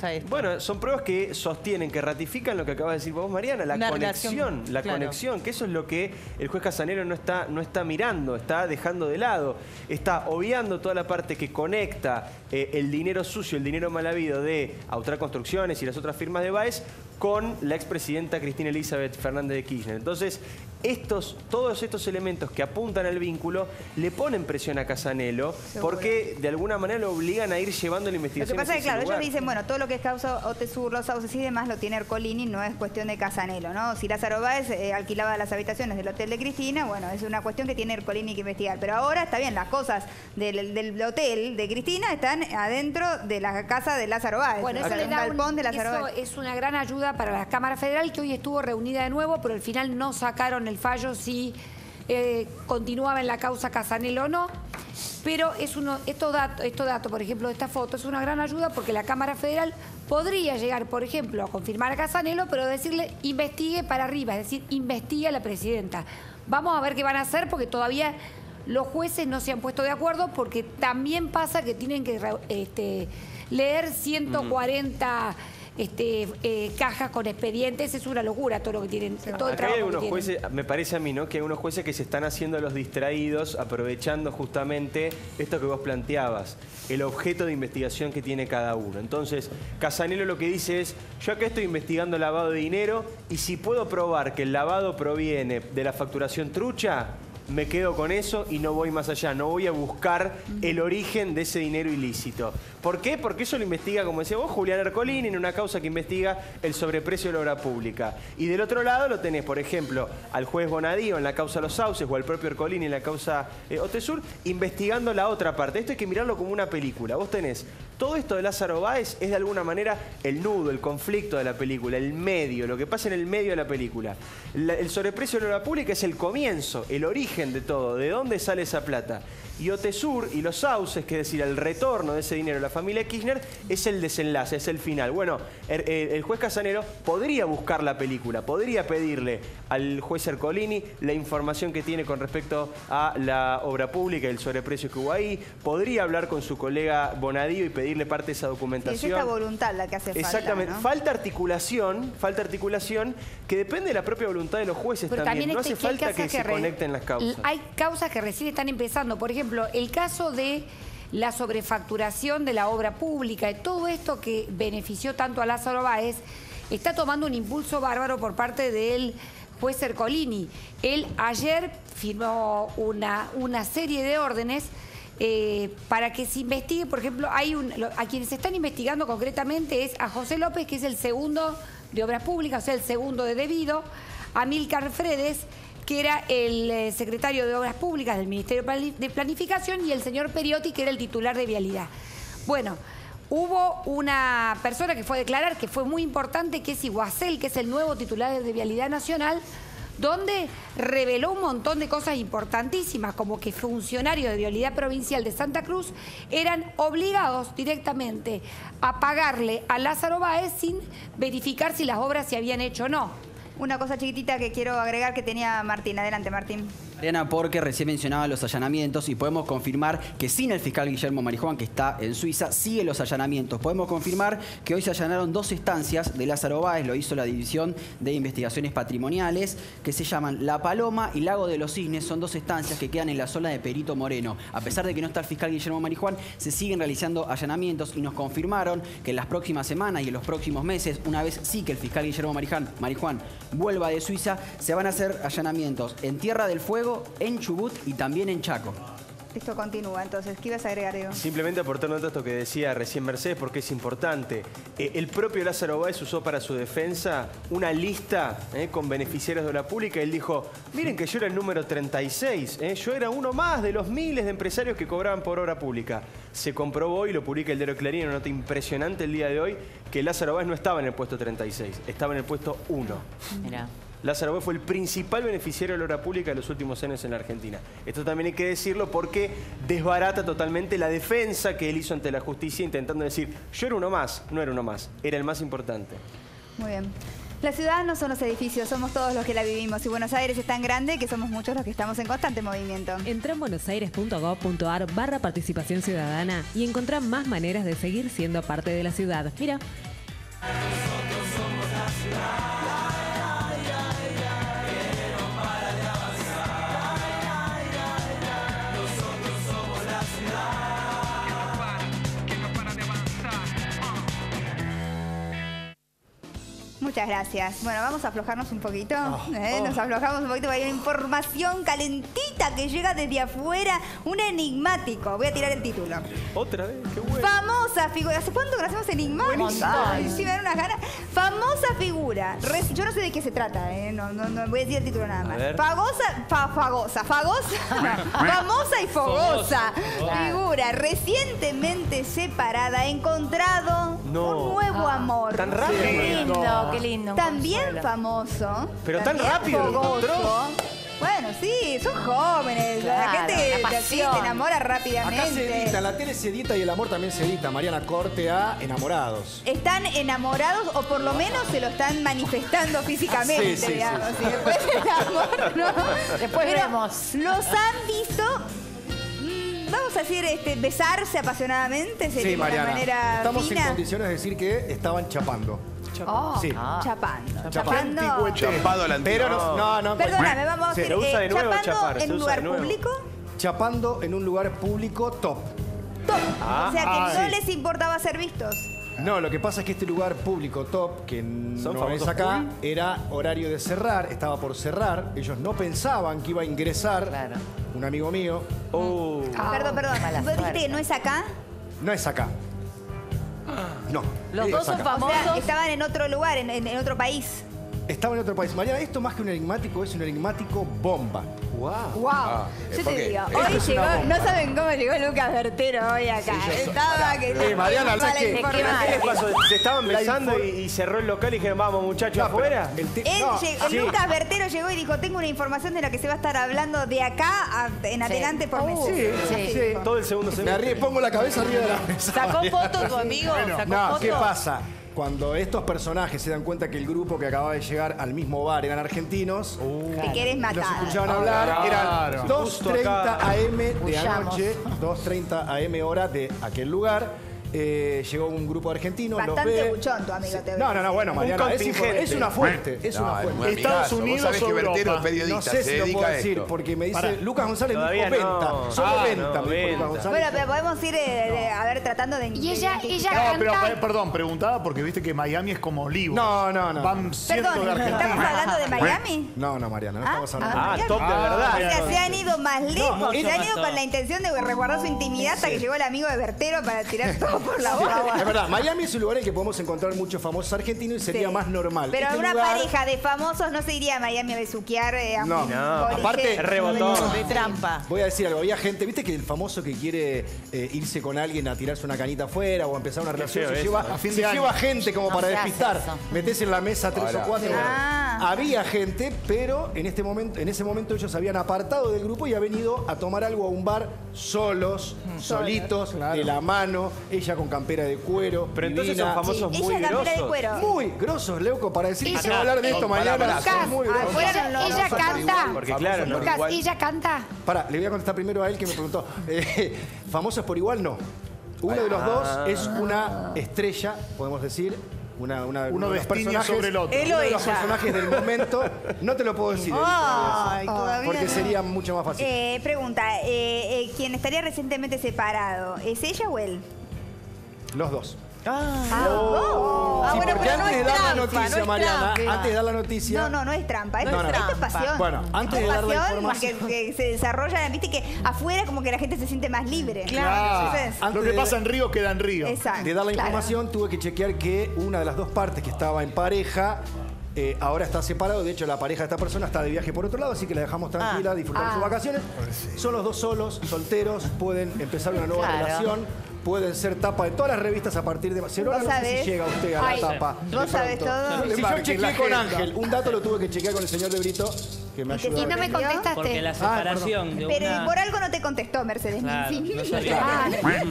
bueno, son pruebas que sostienen, que ratifican lo que acabas de decir vos, Mariana, la Una conexión, relación, la claro. conexión, que eso es lo que el juez Casanelo no está, no está mirando, está dejando de lado, está obviando toda la parte que conecta eh, el dinero sucio, el dinero mal habido de Austral Construcciones y las otras firmas de Baez con la expresidenta Cristina Elizabeth Fernández de Kirchner. Entonces, estos, todos estos elementos que apuntan al vínculo le ponen presión a Casanelo porque de alguna manera lo obligan a ir llevando la Lo investigación. que pasa a es que, ese claro, lugar. ellos dicen, bueno, todo lo que es causa Otesur, los sauces y demás lo tiene Ercolini, no es cuestión de Casanelo, ¿no? Si Lázaro Báez eh, alquilaba las habitaciones del hotel de Cristina, bueno, es una cuestión que tiene Ercolini que investigar. Pero ahora está bien, las cosas del, del hotel de Cristina están adentro de la casa de Lázaro Báez. Bueno, o eso sea, le un da galpón un- de Lázaro eso Báez. es una gran ayuda para la Cámara Federal, que hoy estuvo reunida de nuevo, pero al final no sacaron el fallo si eh, continuaba en la causa Casanelo o no. Pero es uno, estos datos, estos datos, por ejemplo, de esta foto, es una gran ayuda porque la Cámara Federal podría llegar, por ejemplo, a confirmar a Casanelo, pero decirle investigue para arriba, es decir, investigue a la presidenta. Vamos a ver qué van a hacer porque todavía los jueces no se han puesto de acuerdo, porque también pasa que tienen que este, leer ciento cuarenta este, eh, cajas con expedientes. Es una locura todo lo que tienen, todo el Acá hay trabajo que algunos tienen. jueces, me parece a mí, ¿no? Que hay algunos jueces que se están haciendo los distraídos, aprovechando justamente esto que vos planteabas, el objeto de investigación que tiene cada uno. Entonces, Casanelo lo que dice es, yo acá estoy investigando lavado de dinero y si puedo probar que el lavado proviene de la facturación trucha, me quedo con eso y no voy más allá, no voy a buscar el origen de ese dinero ilícito. ¿Por qué? Porque eso lo investiga, como decía vos, Julián Ercolini, en una causa que investiga el sobreprecio de la obra pública. Y del otro lado lo tenés, por ejemplo, al juez Bonadío en la causa Los Sauces o al propio Ercolini en la causa eh, Otesur, investigando la otra parte. Esto hay que mirarlo como una película. Vos tenés todo esto de Lázaro Báez, es de alguna manera el nudo, el conflicto de la película, el medio, lo que pasa en el medio de la película. La, el sobreprecio de la obra pública es el comienzo, el origen de todo, de dónde sale esa plata. Y Otesur y Los Sauces, que es decir, el retorno de ese dinero a la familia Kirchner, es el desenlace, es el final. Bueno, el, el juez Casanelo podría buscar la película, podría pedirle al juez Ercolini la información que tiene con respecto a la obra pública, el sobreprecio que hubo ahí, podría hablar con su colega Bonadío y pedirle parte de esa Sí, documentación. es esta voluntad la que hace falta. Exactamente. ¿no? Falta articulación, falta articulación que depende de la propia voluntad de los jueces Pero también. también No este- hace que hay falta que, causas se re- conecten las causas. Hay causas que recién están empezando. Por ejemplo, el caso de la sobrefacturación de la obra pública y todo esto que benefició tanto a Lázaro Báez está tomando un impulso bárbaro por parte del juez Ercolini. Él ayer firmó una, una serie de órdenes Eh, para que se investigue, por ejemplo, hay un, lo- a quienes se están investigando concretamente es a José López, que es el segundo de Obras Públicas, o sea, el segundo de Debido, a Milcar Fredes, que era el eh, secretario de Obras Públicas del Ministerio Plani- de Planificación, y el señor Periotti, que era el titular de Vialidad. Bueno, hubo una persona que fue a declarar, que fue muy importante, que es Iguacel, que es el nuevo titular de Vialidad Nacional, donde reveló un montón de cosas importantísimas, como que funcionarios de Vialidad Provincial de Santa Cruz eran obligados directamente a pagarle a Lázaro Báez sin verificar si las obras se habían hecho o no. Una cosa chiquitita que quiero agregar que tenía Martín. Adelante, Martín. Mariana, porque recién mencionaba los allanamientos y podemos confirmar que sin el fiscal Guillermo Marijuán, que está en Suiza, sigue los allanamientos. Podemos confirmar que hoy se allanaron dos estancias de Lázaro Báez, lo hizo la División de Investigaciones Patrimoniales, que se llaman La Paloma y Lago de los Cisnes. Son dos estancias que quedan en la zona de Perito Moreno. A pesar de que no está el fiscal Guillermo Marijuán, se siguen realizando allanamientos y nos confirmaron que en las próximas semanas y en los próximos meses, una vez sí que el fiscal Guillermo Marijuán, Marijuán vuelva de Suiza, se van a hacer allanamientos en Tierra del Fuego, en Chubut y también en Chaco. Esto continúa, entonces. ¿Qué ibas a agregar, Diego? Simplemente aportar nota a esto que decía recién Mercedes, porque es importante. Eh, el propio Lázaro Báez usó para su defensa una lista eh, con beneficiarios de obra pública. Él dijo, miren que yo era el número treinta y seis, eh, yo era uno más de los miles de empresarios que cobraban por obra pública. Se comprobó y lo publica el Diario Clarín en una nota impresionante el día de hoy, que Lázaro Báez no estaba en el puesto treinta y seis, estaba en el puesto uno. Mirá. Lázaro Báez fue el principal beneficiario de la obra pública de los últimos años en la Argentina. Esto también hay que decirlo porque desbarata totalmente la defensa que él hizo ante la justicia intentando decir, yo era uno más, no era uno más, era el más importante. Muy bien. La ciudad no son los edificios, somos todos los que la vivimos. Y Buenos Aires es tan grande que somos muchos los que estamos en constante movimiento. Entra en buenosaires.gov.ar barra participación ciudadana y encontrá más maneras de seguir siendo parte de la ciudad. Mira. Muchas gracias. Bueno, vamos a aflojarnos un poquito. Oh, ¿eh? oh. Nos aflojamos un poquito. Hay una información calentita que llega desde afuera. Un enigmático. Voy a tirar el título. Otra vez, qué bueno. Famosa figura. ¿Hace cuánto que hacemos enigmáticos? Ay, sí, me dan unas ganas. Famosa figura. Res- Yo no sé de qué se trata, ¿eh? No, no, no voy a decir el título nada A más. ver. Fagosa, fa- fagosa, fagosa, no. Famosa y fogosa. Fogosa. Figura recientemente separada, ha encontrado No. un nuevo amor. Tan rápido. Qué lindo, qué lindo. También Consuelo. famoso. Pero tan también rápido lo fogoso. encontró. Bueno, sí, son jóvenes. la Claro, gente la de aquí pasión. se enamora Acá rápidamente. se edita, la tele se edita y el amor también se edita. Mariana Corte a Enamorados. Están enamorados o por lo menos se lo están manifestando físicamente, Sí, sí, digamos. sí. Y después el amor, ¿no? Después Pero vemos. los han visto, mm, vamos a decir, este, besarse apasionadamente, sería Sí, una Mariana. manera Estamos en fina. condiciones de decir que estaban chapando. Oh, Sí. chapando. Chapando. Chapando. Chapado a la antigua. Pero no, no, no. Perdóname, vamos a Sí. decir, Se usa de eh, nuevo chapando chapar, se en un usa lugar de nuevo. público. Chapando en un lugar público top. Top. Ah, o sea que ah, no sí. les importaba ser vistos. No, lo que pasa es que este lugar público top, que ¿Son no famosos es acá, full? era horario de cerrar, estaba por cerrar. Ellos no pensaban que iba a ingresar Claro. un amigo mío. Oh. Ah, perdón, perdón. mala ¿Vos dijiste suerte. que no es acá? No es acá. No. Los es dos son acá. O sea, famosos. estaban en otro lugar, en, en- en otro país. Estaba en otro país. Mariana, esto más que un enigmático es un enigmático bomba. Wow. Wow. Ah, Yo ¿por te qué? digo, Esto hoy es una llegó, bomba. no saben cómo llegó Lucas Bertero hoy acá. Estaba que Eh, Mariana, mala ¿sabes qué? información. ¿Qué les pasó? ¿Se estaban La besando infor- y, y cerró el local y dijeron, vamos muchachos, No, pero afuera? el te- Él no, llegó- sí. Lucas Bertero llegó y dijo, tengo una información de la que se va a estar hablando de acá a- en adelante por meses. Sí, Así sí. dijo. Todo el segundo Me semestre. arríe, pongo la cabeza arriba de la mesa. ¿Sacó Mariana. foto tu amigo? ¿Sacó No, foto? ¿qué pasa? Cuando estos personajes se dan cuenta que el grupo que acababa de llegar al mismo bar eran argentinos, Te querés los matar. escuchaban hablar, Claro. eran dos treinta acá. a eme de Huyamos. anoche, dos treinta a eme hora de aquel lugar. Eh, llegó un grupo de argentinos, Bastante los ve. buchón tu amigo, te voy a No, no, no, decir. bueno, Un Mariana, es, info- contingente. es una fuente, es No, una es fuente. muy Estados amigazo. Vos Unidos sabés o que Bertero Europa. es periodista, No sé se si lo dedica puedo a decir, esto. porque me dice Pará. Lucas González dijo Todavía venta, no. solo Ah, venta, no, me dijo Lucas venta. González. Bueno, pero podemos ir, eh, de- a ver, tratando de... Y ella- de ella identificar. No, pero Canta. eh, perdón, preguntaba porque viste que Miami es como Olivo. No, no, no. Van cientos Perdón, de ¿estamos argentinos. hablando de Miami? No, no, Mariana, no Ah, estamos hablando. Ah, Miami. top de O verdad. sea, se han ido más lejos, No, se mucho han más ido con la intención de resguardar su intimidad hasta que llegó el amigo de Bertero para tirar todo por la boca. Es verdad, Miami es un lugar en que podemos encontrar muchos famosos argentinos y sería Sí. más normal. Pero Este una lugar- pareja de famosos no se iría a Miami a besuquear eh, a No, un no, boliche. aparte, Es rebotón. De trampa. Voy a decir algo, había gente, viste que el famoso que quiere eh, irse con alguien a tirarse una canita afuera o a empezar una relación, feo se, eso, lleva, ¿no? A fin se de año. lleva gente como No para se hace despistar. eso. Metés en la mesa tres Ahora, o cuatro. Ah. Había gente, pero en este momento, en ese momento ellos se habían apartado del grupo y habían ido a tomar algo a un bar solos, solitos, Claro. de la mano, ella con campera de cuero. Pero entonces divina. son famosos Sí, muy ella campera de grosos. cuero. Muy grosos, Leuco, para decir que Ella- se va a hablar de esto Pará, mañana. pará, son Lucas, muy grosos. afuera Ella, no, no, ella no, canta. Porque claro, no. Lucas, igual. ella canta. Pará, le voy a contestar primero a él que me preguntó. Eh, ¿Famosos por igual? No. Uno de los dos es una estrella, podemos decir. Una, una, Uno de los destiñe personajes, sobre el otro. Él o uno de los ella. personajes del momento. No te lo puedo decir. Ay, Edith, todavía porque no. sería mucho más fácil. Eh, pregunta, eh, eh, ¿quién estaría recientemente separado? ¿Es ella o él? Los dos. Ah, Oh. Ah, Sí, bueno, porque pero no antes de es dar la trampa, noticia, no es Mariana, trampa. antes de dar la noticia. No, no, no es trampa. Esto, No, no. esto es Trampa. pasión. Bueno, antes Es de dar la pasión, información. porque que se desarrolla, viste que afuera como que la gente se siente más libre. Claro. Entonces, Antes Lo que de- pasa en Río queda en Río. exacto. De dar la claro. información, tuve que chequear que una de las dos partes que estaba en pareja eh, ahora está separado. De hecho, la pareja de esta persona está de viaje por otro lado, así que la dejamos tranquila, Ah. disfrutar Ah. sus vacaciones. Son los dos solos, solteros, pueden empezar una nueva Claro. relación. Pueden ser tapa de todas las revistas a partir de... Cerola, ¿Vos no sé sabés? si llega usted a la Ay, tapa. ¿vos de sabés pronto. todo? Si yo marquen chequeé la con agenda. Ángel, un dato lo tuve que chequear con el señor de Brito. que me ¿Y te ayuda. Y no me sorprendió? contestaste. Porque la Ah, separación de Pero una... por algo no te contestó Mercedes Claro, Ninfi. no sabía. Ah,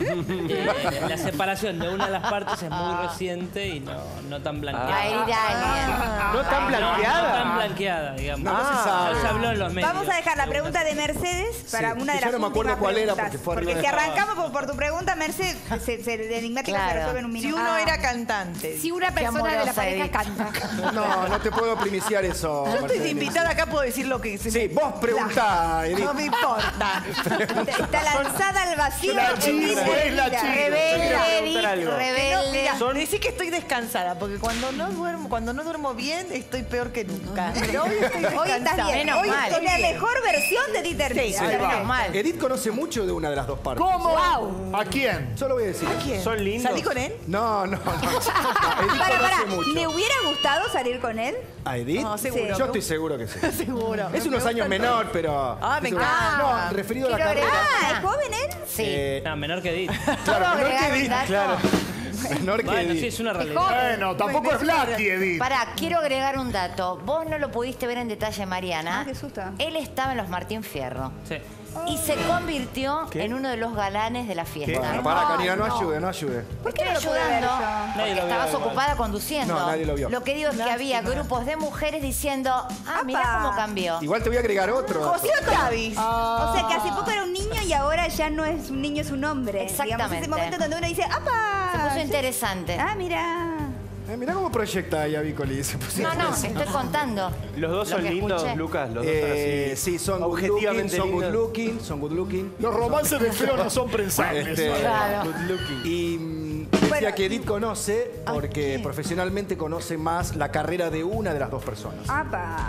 Eh, la separación de una de las partes es muy reciente y no, no tan blanqueada. Va a herir a alguien. ¿No tan No, no tan blanqueada? blanqueada, digamos. No, no se sabe. Ya se habló en los medios. Vamos a dejar la pregunta de Mercedes para Sí, una de que las yo no me acuerdo últimas cuál era preguntas. porque fue Porque arriba si de- arrancamos por, por tu pregunta, Mercedes, se, se, de enigmática se Claro. resuelve en un Si minuto. uno Ah. era cantante. Si una persona de la amorosa, pareja Edith. canta. No, no te puedo primiciar eso. Yo estoy de Mercedes. invitada acá, puedo decir lo que se Sí, vos preguntá, Edith. No me importa. Está lanzada al vacío. La en chica, vida es la de vida. chica. Rebelde, preguntar Edith, algo. rebelde. Mira, decí que estoy descansada, porque cuando no duermo, cuando no duermo bien, estoy peor que nunca. Pero hoy estoy Hoy estás descansada. bien. Menos Hoy mal. es la mejor versión de Dieter. Sí, Ahora, Menos mal. Edith conoce mucho de una de las dos partes. ¿Cómo? ¿A quién? Yo lo voy a decir. ¿Son lindos? ¿Salí con él? No, no, no. No, Edith Para, conoce para, mucho. ¿le hubiera gustado salir con él? ¿A Edith? No, seguro. Yo estoy seguro que sí. Seguro. Es unos Me años gusta menor, todo. pero... Ah, me seguro- encanta. No, referido a la Quiero carrera. Ah, ¿es joven él? Sí. Eh, No, menor que Edith. claro, menor agregar que un Edith, dato? claro. Menor que Bueno, sí, Edith. es una Es realidad. joven. Bueno, tampoco es Blacky, Edith. Pará, quiero agregar un dato. Vos no lo pudiste ver en detalle, Mariana. Ah, qué susto. Él estaba en los Martín Fierro. Sí. Y se convirtió ¿Qué? en uno de los galanes de la fiesta. Bueno, para, Canina, no ayude, no ayude. ¿Por qué Estoy no lo pude ver ayudando yo? Nadie porque lo vio estabas igual. ocupada conduciendo. No, nadie lo vio. que digo es que había grupos de mujeres diciendo, ah, mirá Apa. cómo cambió. Igual te voy a agregar otro. dato. José Travis. O sea que hace poco era un niño y ahora ya no es un niño, es un hombre. Digamos, Exactamente. ese momento donde uno dice, ¡apa! Se puso Sí. interesante. Ah, mira. Eh, mirá cómo proyecta ahí a Vicoli. Se puso No, no, interesante. estoy contando. ¿Los dos Lo son que lindos, escuché. Lucas? Los dos Eh, son así. sí, son good looking, objetivamente son good lindos. looking, son good looking. Los romances de feo no son prensables. Este, Claro. good looking. Y mm, decía Bueno, que Edith conoce, porque profesionalmente conoce más la carrera de una de las dos personas. ¡Apa!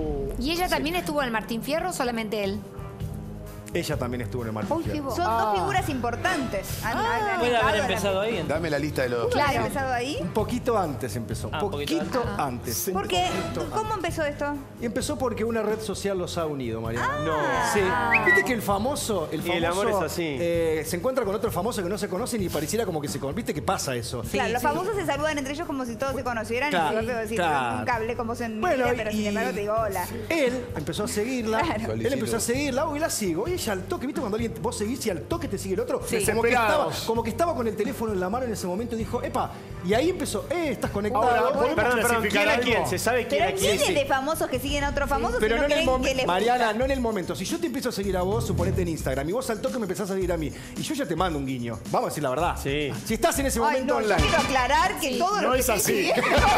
¿Y ella también estuvo en el Martín Fierro o solamente él? Ella también estuvo en el Martín Uy, qué Fierro. bo- Son dos figuras importantes. Han- han- han Puede estado haber en la- empezado ahí. entonces. Dame la lista de los... ¿Pudo haber empezado ahí? Un poquito antes empezó, Ah, un poquito, poquito antes. ¿Por qué? Poquito ¿Cómo empezó esto? Y empezó porque una red social los ha unido, Mariana. Ah. No. Sí. Viste que el famoso, el Y famoso el amor es así. eh, se encuentra con otro famoso que no se conocen y pareciera como que se conocen. ¿Viste que pasa eso? Claro, los famosos se saludan entre ellos como si todos se conocieran. Claro, y yo decir, claro. nunca hablé como se en Bueno, mi vida, pero sin y- embargo te digo hola. Él empezó a seguirla, Claro. él empezó a seguirla, hoy la sigo, y ella al toque, ¿viste cuando alguien vos seguís y al toque te sigue el otro? Sí. Como, que estaba, Desesperados. como que estaba con el teléfono en la mano en ese momento y dijo, epa, y ahí empezó, eh, estás conectado. Ahora, Bueno, ¿podemos Perdón, perdón, clasificar ¿quién a algo? quién? ¿Se sabe quién Pero a quién? ¿quién es de famosos que siguen a otros famosos pero y no no en el creen que momento, les Mariana, gusta? no en el momento. Si yo te empiezo a seguir a vos, suponete en Instagram, y vos al toque me empezás a seguir a mí, y yo ya te mando un guiño. Vamos a decir la verdad. Sí. Si estás en ese Ay, momento no, yo online. quiero aclarar que todo No lo que es te así. sigue-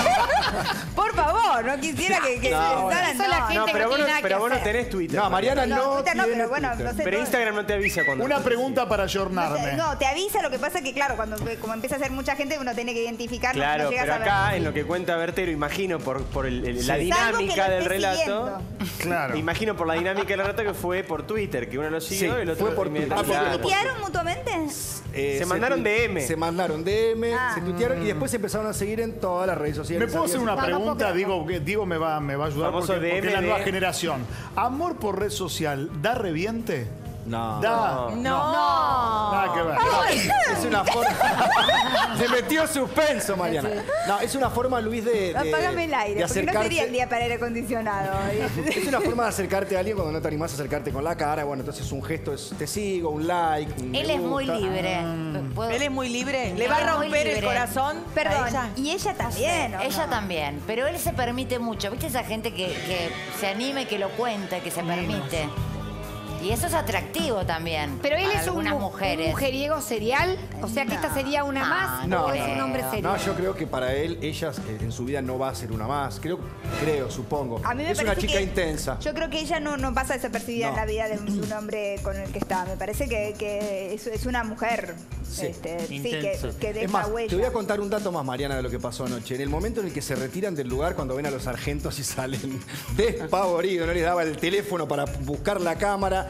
Por favor, no quisiera que, que No, se bueno. pensaran, Eso la no, gente No, que pero no vos tiene no, nada pero que vos no hacer. tenés Twitter. No, Mariana No, no, Twitter no, tiene pero bueno, Twitter. no sé. Pero todo- Instagram no te avisa cuando... Una te pregunta para No, ayornarme. no, te avisa, lo que pasa que claro, cuando como empieza a ser mucha gente uno tiene que identificar. Claro, no llegas pero a ver. acá en lo que cuenta Bertero, imagino por, por el- el- la Salvo que dinámica lo del esté relato. siguiendo. Claro. Imagino por la dinámica del relato que fue por Twitter, que uno lo siguió Sí, y el otro fue por Twitter. inmediatamente- Ah, ¿Se fue por tuitearon mutuamente? Eh, Se mandaron tui- D M. Se mandaron D M, Ah. se tuitearon y después se empezaron a seguir en todas las redes sociales. ¿Me puedo hacer una No, no puedo pregunta? creerlo. Digo, que Diego me va, me va a ayudar Famoso porque, D M porque es la de- nueva generación. ¿Amor por red social da reviente? No. Da. No. Nada que ver. Es una forma. Se metió suspenso, Mariana. No, es una forma, Luis, de. de Apágame el aire, de porque no acercarse- sería el día para aire acondicionado. Es una forma de acercarte a alguien cuando no te animás a acercarte con la cara. Bueno, entonces un gesto es te sigo, un like. un me Él es muy gusta. libre. ¿Puedo? Él es muy libre. Le Él va es a muy romper el libre. corazón. a Perdón, ella. y ella también. ¿o Ella no? también, pero él se permite mucho. ¿Viste esa gente que, que se anime, que lo cuenta, que se permite? Y eso es atractivo también. Pero él para es un, algunas mu- mujeres. un mujeriego serial, o sea que esta sería una más, No, o no, es un hombre serio. No, yo creo que para él, ella eh, en su vida no va a ser una más. Creo, creo, supongo. A mí me es una parece chica que- intensa. Yo creo que ella no, no pasa desapercibida en No. la vida de un, de un hombre con el que está. Me parece que, que es, es una mujer. Sí. Este, sí, Intensa. que, que deja Es más, huella. te voy a contar un dato más, Mariana, de lo que pasó anoche. En el momento en el que se retiran del lugar, cuando ven a los sargentos y salen despavoridos, no les daba el teléfono para buscar la cámara,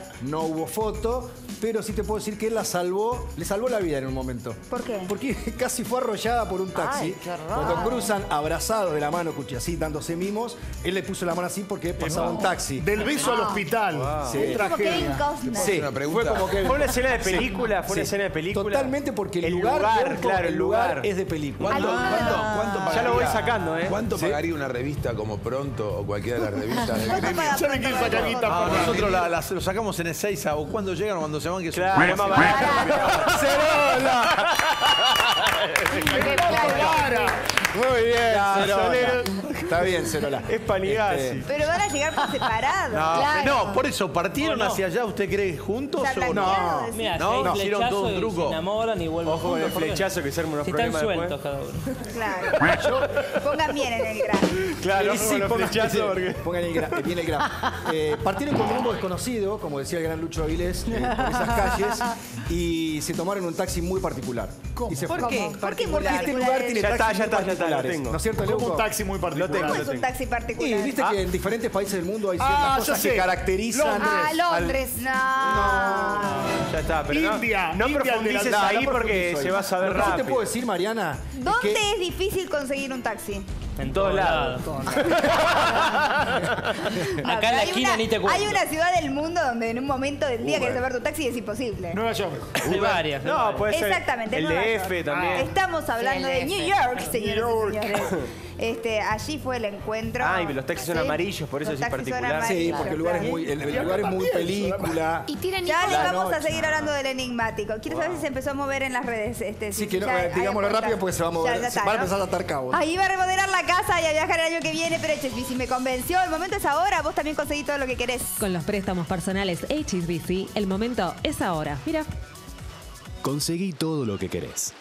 no hubo foto, pero sí te puedo decir que él la salvó, le salvó la vida en un momento. ¿Por qué? Porque casi fue arrollada por un taxi. Ay, qué horror. Cuando cruzan abrazados de la mano, Cuchi, así, dándose mimos, él le puso la mano así porque pasaba un taxi. Del beso al hospital. Sí. Qué Como Kevin tragedia. Costner. Sí, una pregunta. fue como que... ¿Fue una escena de película? ¿Fue Sí. una escena de película? Totalmente, porque el, El lugar, lugar, Gonzo, claro, el lugar. es de película. ¿Cuánto, Alguno de cuánto- los- cuánto Ya pagaría, lo voy sacando, ¿eh? ¿Cuánto Sí. pagaría una revista como Pronto o cualquiera de las revistas del ¿Cuánto gremio? paga ¿Saben quién Pronto saca para guita nosotros? Ah, nosotros la- las- lo sacamos en Ezeiza o cuando llegan o cuando se van, que son Claro, más barato. ¡Cerola! Para. Muy bien, Cerola. Cerola. Está bien, Cerola. Es Panigasi. Este, Pero van a llegar por separado. No, Claro. no, por eso, ¿partieron No, no. hacia allá, usted cree, juntos ¿Está o no? planeado? No. Decís. Mira, No, si hay no, hicieron flechazo todo un y truco. se enamoran y vuelven Ojo con el juntos, ¿por qué? flechazo que se arman unos Si están problemas sueltos después. cada uno. Claro. Pongan bien en el grano. Claro, Sí, ojo con los pongan- flechazos sí, porque... pongan el gra- bien el grano. Eh, partieron con un rumbo desconocido, como decía el gran Lucho Avilés, eh, por esas calles, y se tomaron un taxi muy particular. ¿Cómo? Y se ¿Por fue- qué? ¿Por qué muy Porque este particulares? lugar tiene Ya está, taxis ya muy está, ya está, lo particulares. tengo. ¿No es cierto, Como Leuco? un taxi muy particular. tengo, ¿Cómo lo es un tengo. taxi Y particular? viste que en diferentes países del mundo hay Ah, ciertas ya cosas sé. que caracterizan. Londres. Ah, Londres. No. Ya está, pero no- India, no, India profundices del- no, ahí no porque profundizo se ahí. va a saber Lo que sí rápido. te puedo decir, Mariana, es ¿Dónde que es difícil conseguir un taxi? En todos lados. Acá No, en la pero hay esquina una- ni te cuento. Hay una ciudad del mundo donde en un momento del día querés tomar tu taxi y es imposible. Nueva York. Hay varias. hay No, varias. puede ser Exactamente. el Nueva D York. F también. Estamos hablando Sí, de el New D F. York, señores y señores. Este, allí fue el encuentro. Ah, y los taxis son Sí. amarillos, por eso Los es taxis son particular. sí, amarillos, porque el lugar es claro. muy, el, el lugar es muy película. Y tienen Ya les hijos. vamos a noche. seguir hablando del enigmático. Quiero saber si se empezó a mover en las redes. Este, Sí, si que no, ya eh, hay digámoslo apuestas. rápido porque se va a mover, Ya, ya se está, van a ¿no? empezar a atar cabos. Ahí va a remodelar la casa y a viajar el año que viene, pero H S B C me convenció. El momento es ahora. Vos también conseguís todo lo que querés. Con los préstamos personales H S B C, el momento es ahora. Mira. Conseguí todo lo que querés.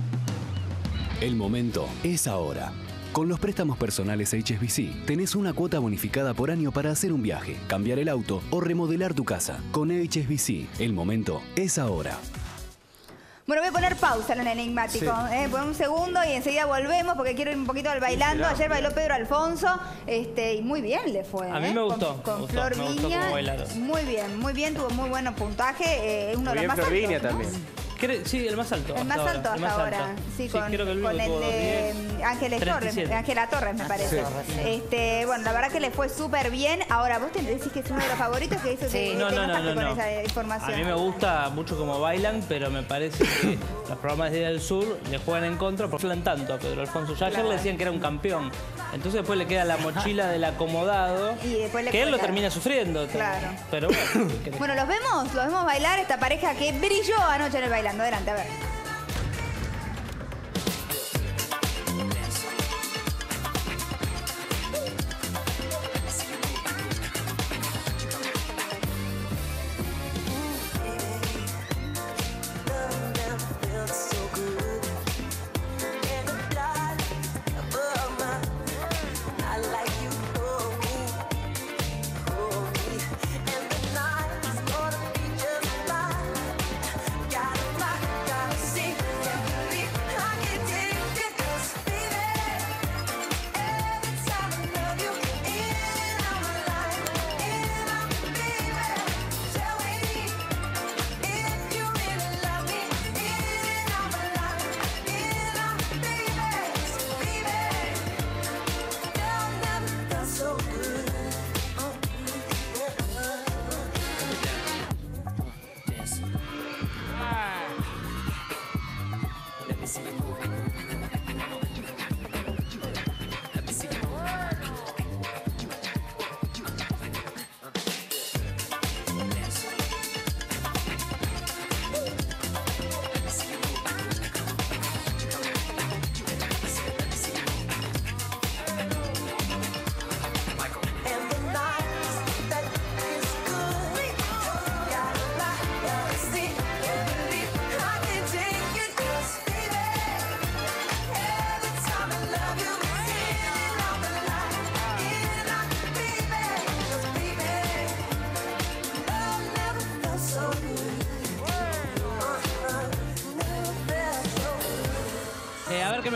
El momento es ahora. Con los préstamos personales H S B C, tenés una cuota bonificada por año para hacer un viaje, cambiar el auto o remodelar tu casa. Con H S B C, el momento es ahora. Bueno, voy a poner pausa en el enigmático. Sí. Eh, por un segundo y enseguida volvemos porque quiero ir un poquito al bailando. Ayer bailó Pedro Alfonso este, y muy bien le fue. A mí eh, me con- gustó, Con, me gustó, Flor me gustó Viña. cómo bailaron. Muy bien, muy bien, tuvo muy buen puntaje. Eh, uno Muy de bien los más Flor altos, Viña ¿no? también. Cre- Sí, el más alto. El hasta más ahora, alto el hasta más ahora. alto. Sí, con, creo que el único con el tuvo de diez, Ángeles treinta y Torres, siete. Ángela Torres, me parece. Torres, sí. Este, bueno, la verdad que le fue súper bien. Ahora, vos te decís que es uno de los favoritos que hizo Sí. que No, te no, no, enojaste no, con no. esa información. A mí me gusta mucho cómo bailan, pero me parece que los programas de Día del Sur le juegan en contra porque hablan tanto a Pedro Alfonso. Ya ayer Claro. le decían que era un campeón. Entonces después le queda la mochila del acomodado, Y después le que él lo cuelga. termina sufriendo. Claro. Pero bueno, ¿qué querés? Bueno, los vemos, los vemos bailar esta pareja que brilló anoche en el bailando. Adelante, a ver. Gotta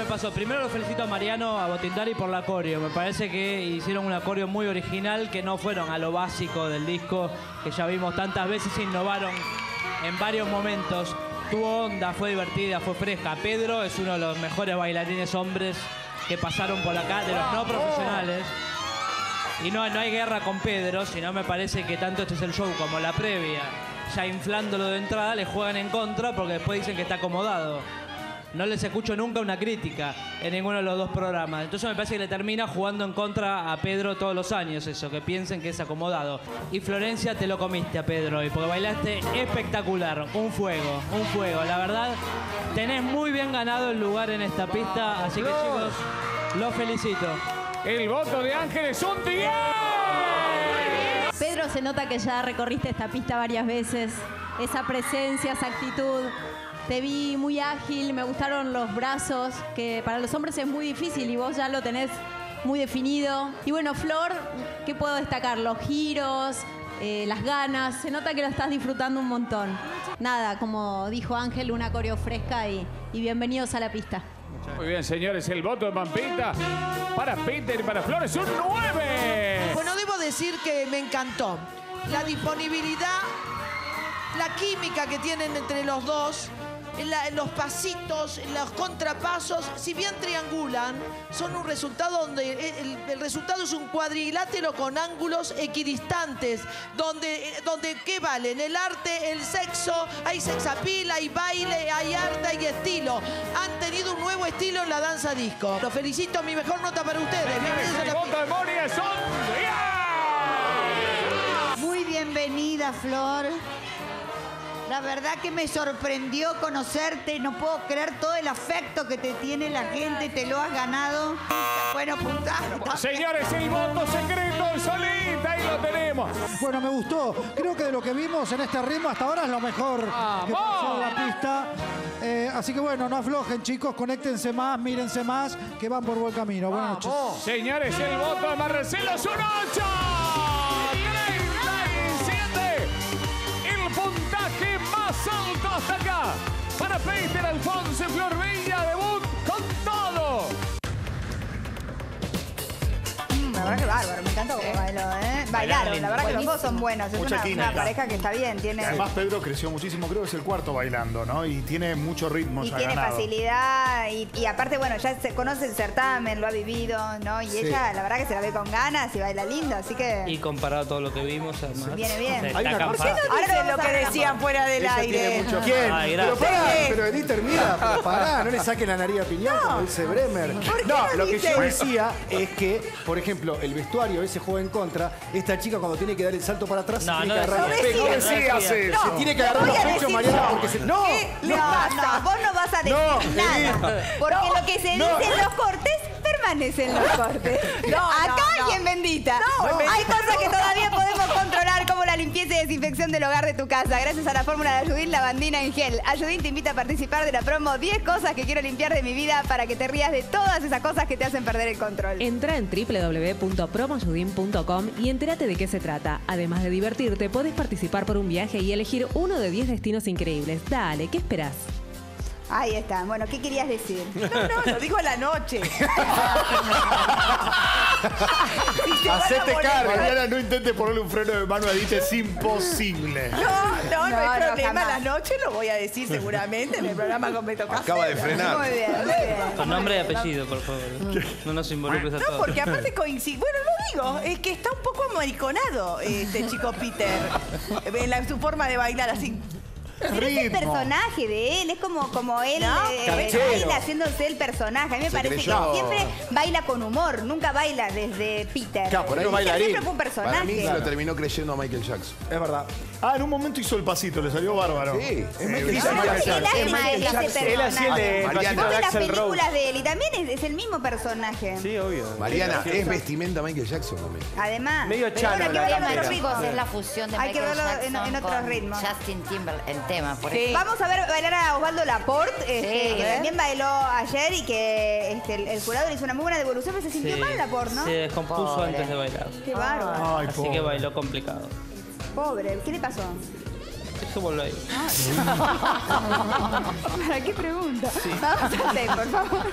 me pasó. Primero lo felicito a Mariano, a Botindari por la coreo. Me parece que hicieron una coreo muy original, que no fueron a lo básico del disco, que ya vimos tantas veces, innovaron en varios momentos. Tuvo onda, fue divertida, fue fresca. Pedro es uno de los mejores bailarines hombres que pasaron por acá, de los no profesionales. Y no, no hay guerra con Pedro, sino me parece que tanto este es el show como la previa, ya inflándolo de entrada, le juegan en contra porque después dicen que está acomodado. No les escucho nunca una crítica en ninguno de los dos programas. Entonces me parece que le termina jugando en contra a Pedro todos los años eso, que piensen que es acomodado. Y Florencia, te lo comiste a Pedro hoy, porque bailaste espectacular. Un fuego, un fuego. La verdad, tenés muy bien ganado el lugar en esta pista, así que chicos, los felicito. El voto de Ángel es un diez. Pedro, se nota que ya recorriste esta pista varias veces. Esa presencia, esa actitud. Te vi muy ágil, me gustaron los brazos, que para los hombres es muy difícil y vos ya lo tenés muy definido. Y bueno, Flor, ¿qué puedo destacar? Los giros, eh, las ganas. Se nota que lo estás disfrutando un montón. Nada, como dijo Ángel, una coreo fresca y, y bienvenidos a la pista. Muy bien, señores, el voto de Pampita para Peter y para Flor es un nueve. Bueno, debo decir que me encantó. La disponibilidad, la química que tienen entre los dos, en la, en los pasitos, en los contrapasos, si bien triangulan, son un resultado donde el, el resultado es un cuadrilátero con ángulos equidistantes, donde, donde ¿qué valen? El arte, el sexo, hay sexapil, hay baile, hay arte, hay estilo. Han tenido un nuevo estilo en la danza disco. Los felicito, mi mejor nota para ustedes. El voto de Moria es un diez. Muy bienvenida, Flor. La verdad que me sorprendió conocerte. No puedo creer todo el afecto que te tiene la gente. Te lo has ganado. Bueno, puntaje. Señores, el voto secreto solita. Ahí lo tenemos. Bueno, me gustó. Creo que de lo que vimos en este ritmo hasta ahora es lo mejor que pasó en la pista. Eh, así que bueno, no aflojen, chicos. Conéctense más, mírense más, que van por buen camino. Buenas noches. Señores, el voto de Marcelo es un ocho. Puntaje más alto hasta acá para Peter Alfonso y Flor Villa, debut con todo. La verdad que bárbaro, me encantó cómo bailó, ¿eh? Bailaron, la verdad que los dos son buenos. Es Mucha una, química. una pareja que está bien, tiene... Además, Pedro creció muchísimo, creo que es el cuarto bailando, ¿no? Y tiene mucho ritmo Y ya tiene ganado. facilidad, y, y aparte, bueno, ya se conoce el certamen, lo ha vivido, ¿no? Y Sí. ella, la verdad que se la ve con ganas y baila lindo, así que... Y comparado a todo lo que vimos, además. Viene bien. se Hay está una cosa- campando. Ahora Ahora lo que vamos a decían fuera del Ella aire. tiene mucho- ¿Quién? Ay, pero gracias. pará, pero Edith termina, pero pará, no le saquen la nariz a piñón, como dice Bremer. No, No, lo que dice? yo decía es que, por ejemplo, el vestuario a veces juega en contra. Esta chica cuando tiene que dar el salto para atrás, No, se no tiene que agarrar decías, los no pechos. decías, no decías. Se No, tiene que te agarrar voy los a pechos, decir Mariana, yo. porque se... ¡No! No, no, vos no vas a decir No, nada. Edith. Porque No, lo que se no. dice en los cortes, permanece en los cortes. No, Acá no, no. y en Bendita. No, en Hay Bendita cosas que no. todavía podemos controlar, como la limpieza y desinfección del hogar de tu casa. Gracias a la fórmula de Ayudín Lavandina en gel. Ayudín te invita a participar de la promo diez cosas que quiero limpiar de mi vida, para que te rías de todas esas cosas que te hacen perder el control. Entra en doble u doble u doble u punto promoyudin punto com y entérate de qué se trata. Además de divertirte, podés participar por un viaje y elegir uno de diez destinos increíbles. Dale, ¿qué esperás? Ahí está. Bueno, ¿qué querías decir? No, no, lo digo a la noche. Hacete cargo. Mariana, no intentes ponerle un freno de mano a Edith, es imposible. No, no, no, No, hay no, problema. jamás. A la noche lo voy a decir seguramente en el programa con Beto Café. Acaba de frenar. Muy bien, muy bien. Con nombre y apellido, por favor. No nos involucres a No, todos. porque aparte coincide. Bueno, lo digo, es que está un poco amariconado este chico Peter. En la- su forma de bailar así. Pero es el personaje de él, es como, como él ¿No? eh, Cabechero. baila haciéndose el personaje. A mí me Se parece creyó. que siempre baila con humor, nunca baila desde Peter. Claro, por ahí Peter bailarín. siempre fue un personaje. Para mí se lo terminó creyendo a Michael Jackson. Es verdad. Ah, en un momento hizo el pasito, le salió bárbaro. Sí, es Eh, Michael hizo Jackson. Michael Qué Jackson. lástima que ese personaje. Él hacía el de- el Mariana. pasito Vos de ves las Axl Rose. películas de él y también es, es el mismo personaje. Sí, obvio. Mariana, es vestimenta Michael Jackson también. Además. Medio Pero chano bueno, hay que la verlo en campera. otro ritmo. Es la fusión de Hay que Michael verlo en- Jackson en otros con ritmos. Justin Timberlake, el tema, por Sí. ejemplo. Vamos a ver bailar a Osvaldo Laporte, este, Sí, que ¿eh? también bailó ayer y que este, el, el jurado le hizo una muy buena devolución, pero se sintió Sí, mal Laporte, ¿no? Se descompuso Pobre. antes de bailar. Qué bárbaro. Ay, Así pobre. que bailó complicado. Pobre, ¿qué le pasó? dejémoslo ahí. ¿Para qué pregunta? Vamos al té, por favor.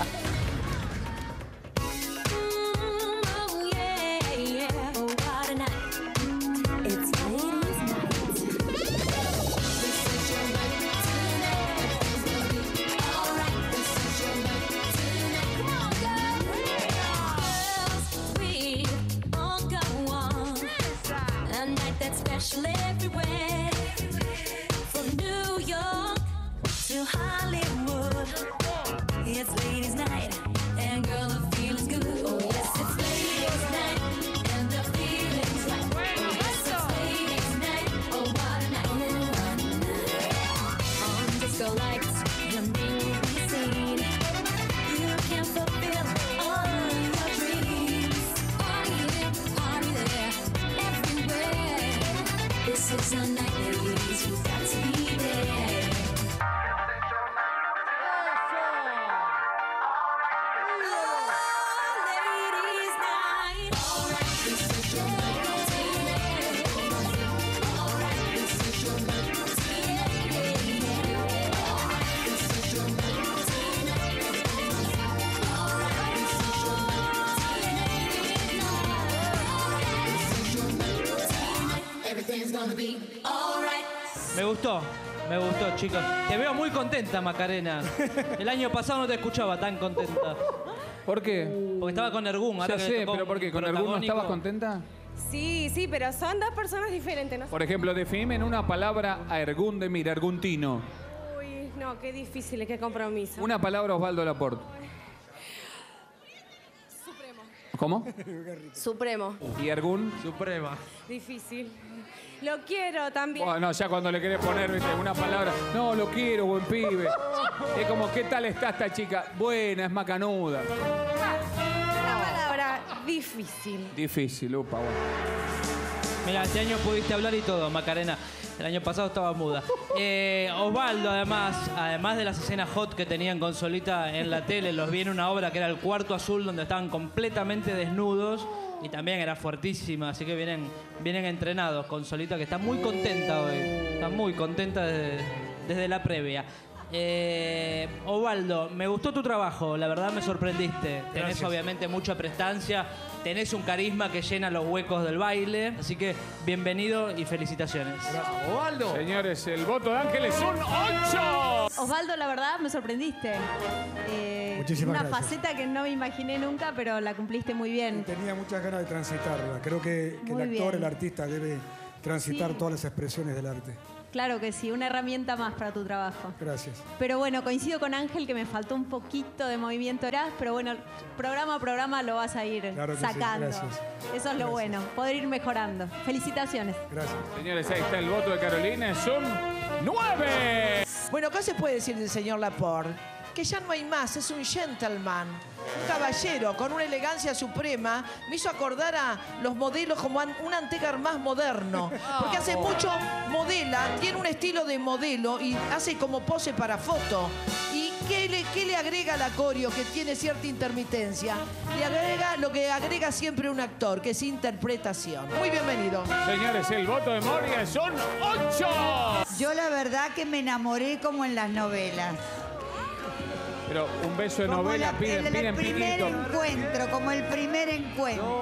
Special everywhere, from New York to Hollywood. It's ladies' night, and girl, the feeling's good. Oh yes, it's ladies' night, and the feeling's right. Oh yes, it's ladies' night. Oh what a night, oh what a night. On disco lights, the movie scene, you can fulfill all your dreams. Party here, party there, everywhere. This is a night, ladies, you've got to be there. Me gustó, me gustó, chicos. Te veo muy contenta, Macarena. El año pasado no te escuchaba tan contenta. ¿Por qué? Porque estaba con Ergun. Ya sé, pero ¿por qué? ¿Con Ergun no estabas contenta? Sí, sí, pero son dos personas diferentes, ¿no? Por ejemplo, definime en una palabra a Ergun de Mira, Erguntino. Uy, no, qué difícil, qué compromiso. Una palabra Osvaldo Laporte. Supremo. ¿Cómo? Supremo. ¿Y Ergun? Suprema. Difícil. Lo quiero también. Bueno, ya cuando le querés poner, ¿viste? Una palabra. No, lo quiero, buen pibe. Es como, ¿qué tal está esta chica? Buena, es macanuda. Una palabra difícil. Difícil, upa, bueno. Mira, este año pudiste hablar y todo, Macarena. El año pasado estaba muda. Eh, Osvaldo, además, además de las escenas hot que tenían con Solita en la tele, los vi en una obra que era El Cuarto Azul, donde estaban completamente desnudos. Y también era fuertísima, así que vienen, vienen entrenados con Solita, que está muy contenta hoy. Está muy contenta desde, desde la previa. Eh, Osvaldo, me gustó tu trabajo, la verdad me sorprendiste. Tenés Gracias. obviamente mucha prestancia, tenés un carisma que llena los huecos del baile, así que bienvenido y felicitaciones. Osvaldo. Señores, el voto de Ángel es un ocho. Osvaldo, la verdad, me sorprendiste. Eh, Muchísimas una gracias. faceta que no me imaginé nunca, pero la cumpliste muy bien. Tenía muchas ganas de transitarla. Creo que, que el Muy actor, bien. el artista, debe transitar Sí. todas las expresiones del arte. Claro que sí, una herramienta más para tu trabajo. Gracias. Pero bueno, coincido con Ángel que me faltó un poquito de movimiento atrás, pero bueno, programa a programa lo vas a ir Claro que sí, sacando. gracias. Eso es lo bueno, poder ir mejorando. Felicitaciones. Gracias. Señores, ahí está el voto de Carolina, es un nueve. Bueno, ¿qué se puede decir del señor Laporte? Que ya no hay más, es un gentleman, un caballero con una elegancia suprema. Me hizo acordar a los modelos como an- un Antecar más moderno. Porque hace mucho modela, tiene un estilo de modelo y hace como pose para foto. ¿Y qué le, qué le agrega la coreo que tiene cierta intermitencia? Le agrega lo que agrega siempre un actor, que es interpretación. Muy bienvenido. Señores, el voto de Moria es un ocho. Yo la verdad que me enamoré como en las novelas. Pero un beso de Como novela, la- piden, el, el piden primer piquito. encuentro, como el primer encuentro.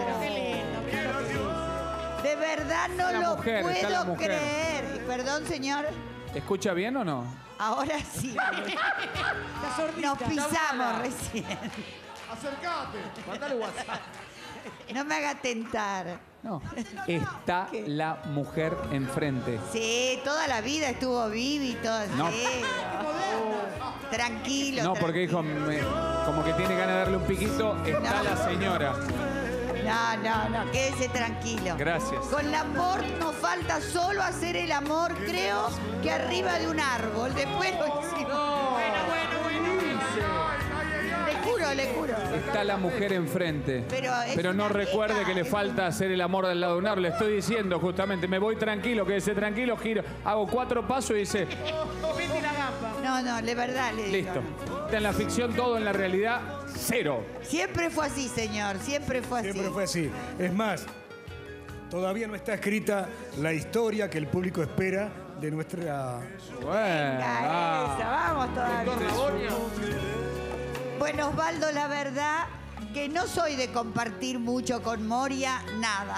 De verdad no La lo mujer, está la puedo mujer. creer. Perdón, señor. ¿Escucha bien o no? Ahora sí. Nos pisamos recién. Acércate. Mandale WhatsApp. No me haga tentar. No. Está la mujer enfrente. Sí, toda la vida estuvo Vivi y todo. No. Sí. Tranquilo. No, porque dijo, me- como que tiene ganas de darle un piquito, está No. la señora. No, no, no, quédese tranquilo. Gracias. Con Laporte nos falta solo hacer el amor, creo que arriba de un árbol. Después lo hicimos. Le juro, le juro. Está la mujer enfrente. Pero es Pero no una recuerde amiga, que le es falta hacer el amor del lado de un árbol. Le estoy diciendo justamente, me voy tranquilo, quédese tranquilo, giro. Hago cuatro pasos y dice, No, no, de verdad le digo. listo. Está en la ficción todo, en la realidad, cero. Siempre fue así, señor, siempre fue así. Siempre fue así. Es más, todavía no está escrita la historia que el público espera de nuestra... Venga, esa, vamos todavía. Bueno, Osvaldo, la verdad que no soy de compartir mucho con Moria, nada.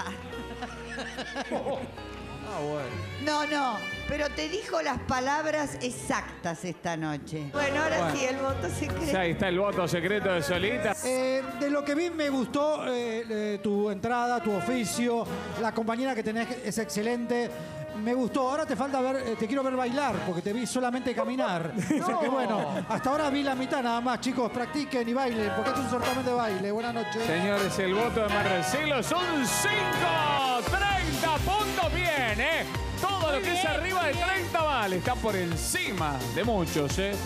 Ah, bueno. No, no, pero te dijo las palabras exactas esta noche. Bueno, ahora Bueno. sí, el voto secreto. Ya ahí está el voto secreto de Solita. Eh, de lo que vi me gustó eh, eh, tu entrada, tu oficio, la compañera que tenés es excelente. Me gustó. Ahora te falta ver, eh, te quiero ver bailar, porque te vi solamente caminar. O sea que bueno, hasta ahora vi la mitad nada más, chicos. Practiquen y bailen, porque es un certamen de baile. Buenas noches. Señores, el voto de Mar del Siglo son cinco, treinta puntos bien, ¿eh? Todo lo que es arriba de treinta vale. Está por encima de muchos, ¿eh?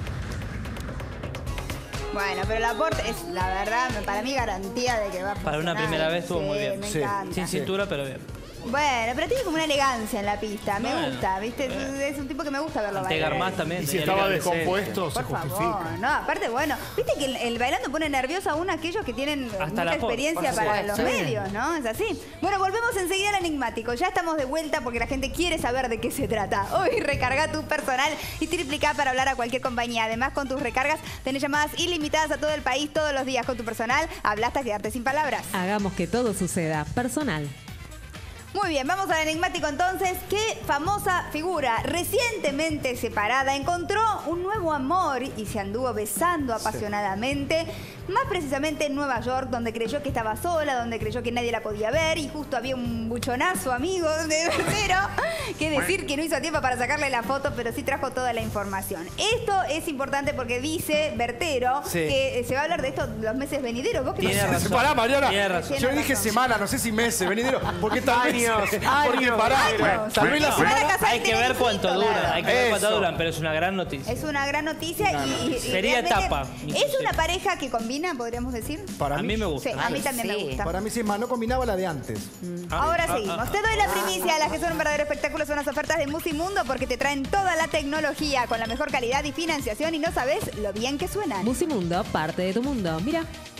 Bueno, pero el aporte es, la verdad, para mí garantía de que va a funcionar. Para una primera vez estuvo Sí, muy bien. me encanta. Sin cintura, pero bien. Bueno, pero tiene como una elegancia en la pista. Me Bueno, gusta, ¿viste? bueno. Es un tipo que me gusta verlo Ante bailar. Garmaz también. Y si tenía estaba elegancia. descompuesto, se Por justifica. favor, no, aparte, bueno, viste que el, el bailando pone nervioso aún a aquellos que tienen Hasta mucha la por- experiencia por para supuesto. los Sí. medios, ¿no? Es así. Bueno, volvemos enseguida al enigmático. Ya estamos de vuelta porque la gente quiere saber de qué se trata. Hoy recarga tu personal y triplica para hablar a cualquier compañía. Además, con tus recargas tenés llamadas ilimitadas a todo el país todos los días con tu personal. Habla hasta quedarte sin palabras. Hagamos que todo suceda. Personal. Muy bien, vamos al enigmático entonces. ¿Qué famosa figura recientemente separada encontró un nuevo amor y se anduvo besando apasionadamente? Más precisamente en Nueva York, donde creyó que estaba sola, donde creyó que nadie la podía ver y justo había un buchonazo amigo de Bertero que decir que no hizo tiempo para sacarle la foto, pero sí trajo toda la información. Esto es importante porque dice Bertero Sí. que eh, se va a hablar de esto los meses venideros. ¿Vos qué Tiene pensás? razón. Pará, Mariana. Tiene razón. Yo dije semana, no sé si meses, venidero. Porque tal vez. Años, Porque años, pará. años. Tal vez la Se van a semana. casar Hay y que tener ver cuánto hijito, duran, claro. hay que ver cuánto Eso. duran, pero es una gran noticia. Es una gran noticia y, y- y Sería realmente etapa, Es inclusive. una pareja que combina, podríamos decir. Para A mí me gusta. Sí, a mí también me sí. gusta. Para mí sí, más no combinaba la de antes. Ahora Ah, seguimos. ah, Te doy la primicia. Las que son un verdadero espectáculo son las ofertas de Musimundo porque te traen toda la tecnología con la mejor calidad y financiación y no sabes lo bien que suenan. Musimundo, parte de tu mundo. Mira.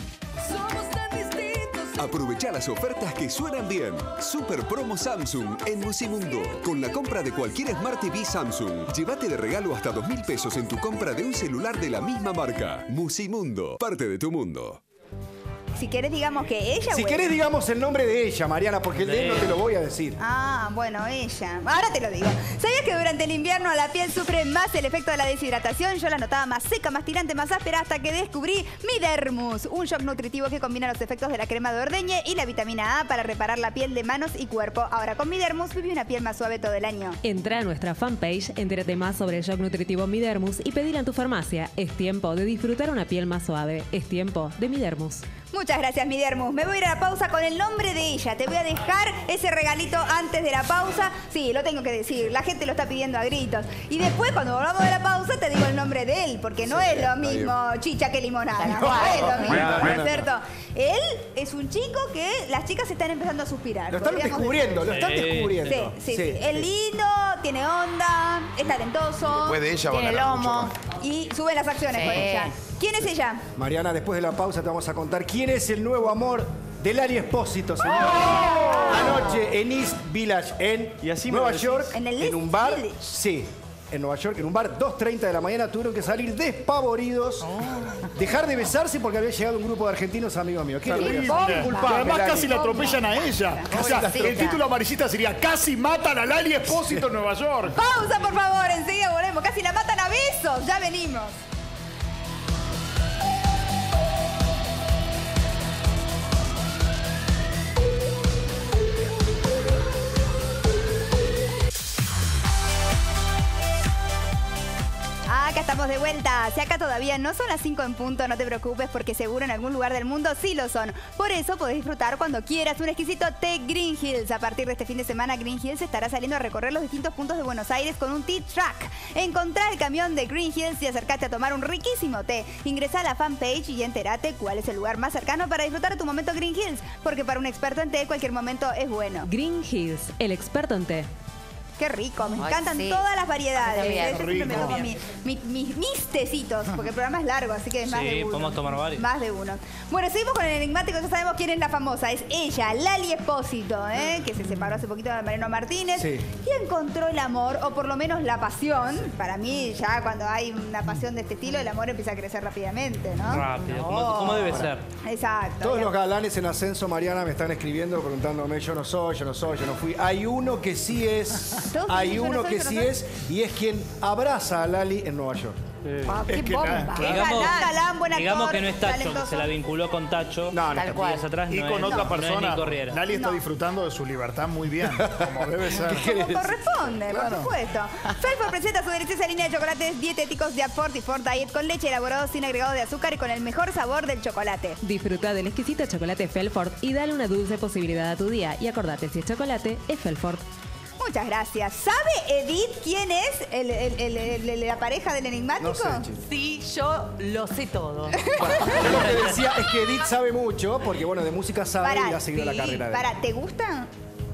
Aprovecha las ofertas que suenan bien. Super promo Samsung en Musimundo. Con la compra de cualquier Smart T V Samsung, llévate de regalo hasta dos mil pesos en tu compra de un celular de la misma marca. Musimundo, parte de tu mundo. Si querés, digamos que ella. Si o querés, él. digamos el nombre de ella, Mariana, porque el de él no te lo voy a decir. Ah, bueno, ella. Ahora te lo digo. ¿Sabías que durante el invierno la piel sufre más el efecto de la deshidratación? Yo la notaba más seca, más tirante, más áspera hasta que descubrí Midermus, un shock nutritivo que combina los efectos de la crema de ordeñe y la vitamina A para reparar la piel de manos y cuerpo. Ahora con Midermus vive una piel más suave todo el año. Entra a nuestra fanpage, entérate más sobre el shock nutritivo Midermus y pedila en tu farmacia. Es tiempo de disfrutar una piel más suave. Es tiempo de Midermus. Muchas gracias, Midermus. Me voy a ir a la pausa con el nombre de ella. Te voy a dejar ese regalito antes de la pausa. Sí, lo tengo que decir. La gente lo está pidiendo a gritos. Y después, cuando volvamos de la pausa, te digo el nombre de él. Porque no Sí, es lo está mismo chicha que limonada. No, No, es lo mismo, bueno, ¿no bueno. es cierto? Él es un chico que las chicas están empezando a suspirar. Lo están podríamos descubriendo, lo están Sí, descubriendo. decir. Sí, sí, sí. Es lindo, tiene onda, es talentoso. Después de ella van a Tiene ganar mucho lomo. más. Y sube las acciones Sí. con ella. ¿Quién es ella? Mariana, después de la pausa te vamos a contar quién es el nuevo amor de Lali Espósito, señores. Anoche en East Village, en Y así me Nueva lo decís. York, ¿En el en East un bar. Village? Sí, en Nueva York, en un bar, dos treinta de la mañana, tuvieron que salir despavoridos, dejar de besarse porque había llegado un grupo de argentinos amigos míos. ¿Qué le voy a hacer? Terrible. Culpable, Y además Lali. casi la atropellan a ella. O sea, Pobrecita. el título amarillista sería Casi matan a Lali Espósito en Nueva York. Pausa, por favor, enseguida volvemos. Casi la matan a besos. Ya venimos. Acá estamos de vuelta. Si acá todavía no son las cinco en punto, no te preocupes porque seguro en algún lugar del mundo sí lo son. Por eso podés disfrutar cuando quieras un exquisito té Green Hills. A partir de este fin de semana, Green Hills estará saliendo a recorrer los distintos puntos de Buenos Aires con un tea track. Encontrá el camión de Green Hills y acercate a tomar un riquísimo té. Ingresá a la fanpage y entérate cuál es el lugar más cercano para disfrutar de tu momento Green Hills. Porque para un experto en té, cualquier momento es bueno. Green Hills, el experto en té. Qué rico, me Ay, encantan sí. todas las variedades. Ay, Este está siempre me rico. tomo mi- mi- mi- mis tecitos, porque el programa es largo, así que es más Sí, de uno. podemos tomar varios. Más de uno. Bueno, seguimos con el enigmático, ya sabemos quién es la famosa. Es ella, Lali Espósito, ¿eh? que se separó hace poquito de Mariano Martínez. Sí. Y encontró el amor, o por lo menos la pasión. Para mí, ya cuando hay una pasión de este estilo, el amor empieza a crecer rápidamente, ¿no? Rápido, como, como debe ser. Exacto. Todos los galanes en ascenso, Mariana, me están escribiendo preguntándome, yo no soy, yo no soy, yo no fui. Hay uno que sí es, Todos hay dicen, yo no uno soy, que yo no sí soy. es, y es quien abraza a Lali en Nueva York. Ah, qué Es que bomba. nada, Qué claro. Digamos- galán, galán, buen actor, Digamos que no es Tacho, que talentoso. se la vinculó con Tacho. No, no, Tal tal cual. cual. Atrás Y no con es, otra no, no es persona, Nico Riera. Lali está No. disfrutando de su libertad muy bien, como debe ser. Como corresponde, Claro. por supuesto. Felford presenta su deliciosa línea de chocolates dietéticos de Apfort y Ford Diet con leche elaborados sin agregado de azúcar y con el mejor sabor del chocolate. Disfruta del exquisito chocolate Felford y dale una dulce posibilidad a tu día. Y acordate, si es chocolate, es Felford. Muchas gracias. ¿Sabe Edith quién es el- el- el- el- el- la pareja del enigmático? No sé, chico. Sí, yo lo sé todo. Yo lo que decía es que Edith sabe mucho, porque bueno, de música sabe Pará, y ha seguido la sí, carrera de él. Pará, ¿te gusta?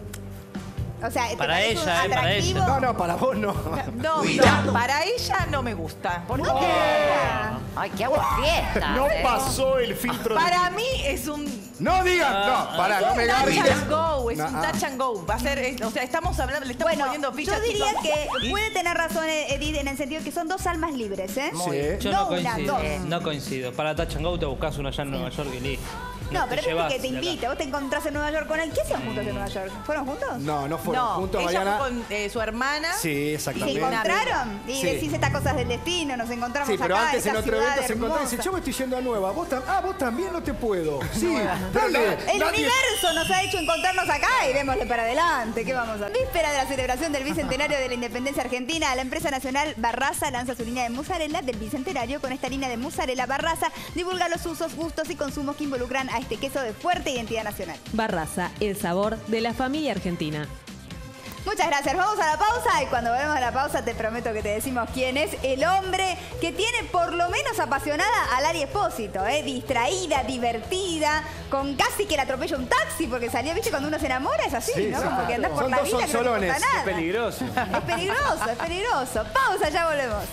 O sea, ¿te Para parece ella, un eh, para atractivo? ella. No, no, para vos no. No, no, para ella no me gusta. ¿Por qué? Ay, qué agua fiesta. No pasó el filtro de... Para mí es un No digas, no, pará, no me touch gargues. and go, es No, un ah. touch and go. Va a ser, es- o sea, estamos hablando, le estamos Bueno, poniendo fichas. yo diría chicos. que puede tener razón Edith en el sentido de que son dos almas libres, ¿eh? Sí. Yo No no, una, coincido. dos. No coincido. Para Touch and Go te buscas uno allá en Nueva York y listo. No, pero te es llevas que te de acá. invita. Vos te encontrás en Nueva York con él. ¿Qué hacían juntos en Nueva York? ¿Fueron juntos? No, no fueron No, juntos, ella Mariana. fue con eh, su hermana. Sí, ¿Y se exactamente. encontraron? Y Sí. decís estas cosas del destino, nos encontramos Sí, pero acá, antes en esta otro ciudad evento se encontró y dice, hermosa. yo me estoy yendo a Nueva. ¿Vos tam- ah, vos también no te puedo. Sí, dale. El Nadie- universo nos ha hecho encontrarnos acá y démosle para adelante. ¿Qué vamos a hacer? Víspera de la celebración del bicentenario de la independencia argentina, la empresa nacional Barraza lanza su línea de mozzarella del bicentenario. Con esta línea de mozzarella Barraza divulga los usos, gustos y consumos que involucran a este queso de fuerte identidad nacional. Barraza, el sabor de la familia argentina. Muchas gracias. Vamos a la pausa y cuando volvemos a la pausa te prometo que te decimos quién es el hombre que tiene por lo menos apasionada a Lali Espósito, ¿eh? Distraída, divertida, con casi que la atropella un taxi porque salió, viste, cuando uno se enamora es así, Sí, ¿no? sí, Como que claro. andás por Son la dos vida que no te sonsolones. importa Qué nada. Peligroso. Es peligroso, es peligroso. Pausa, ya volvemos.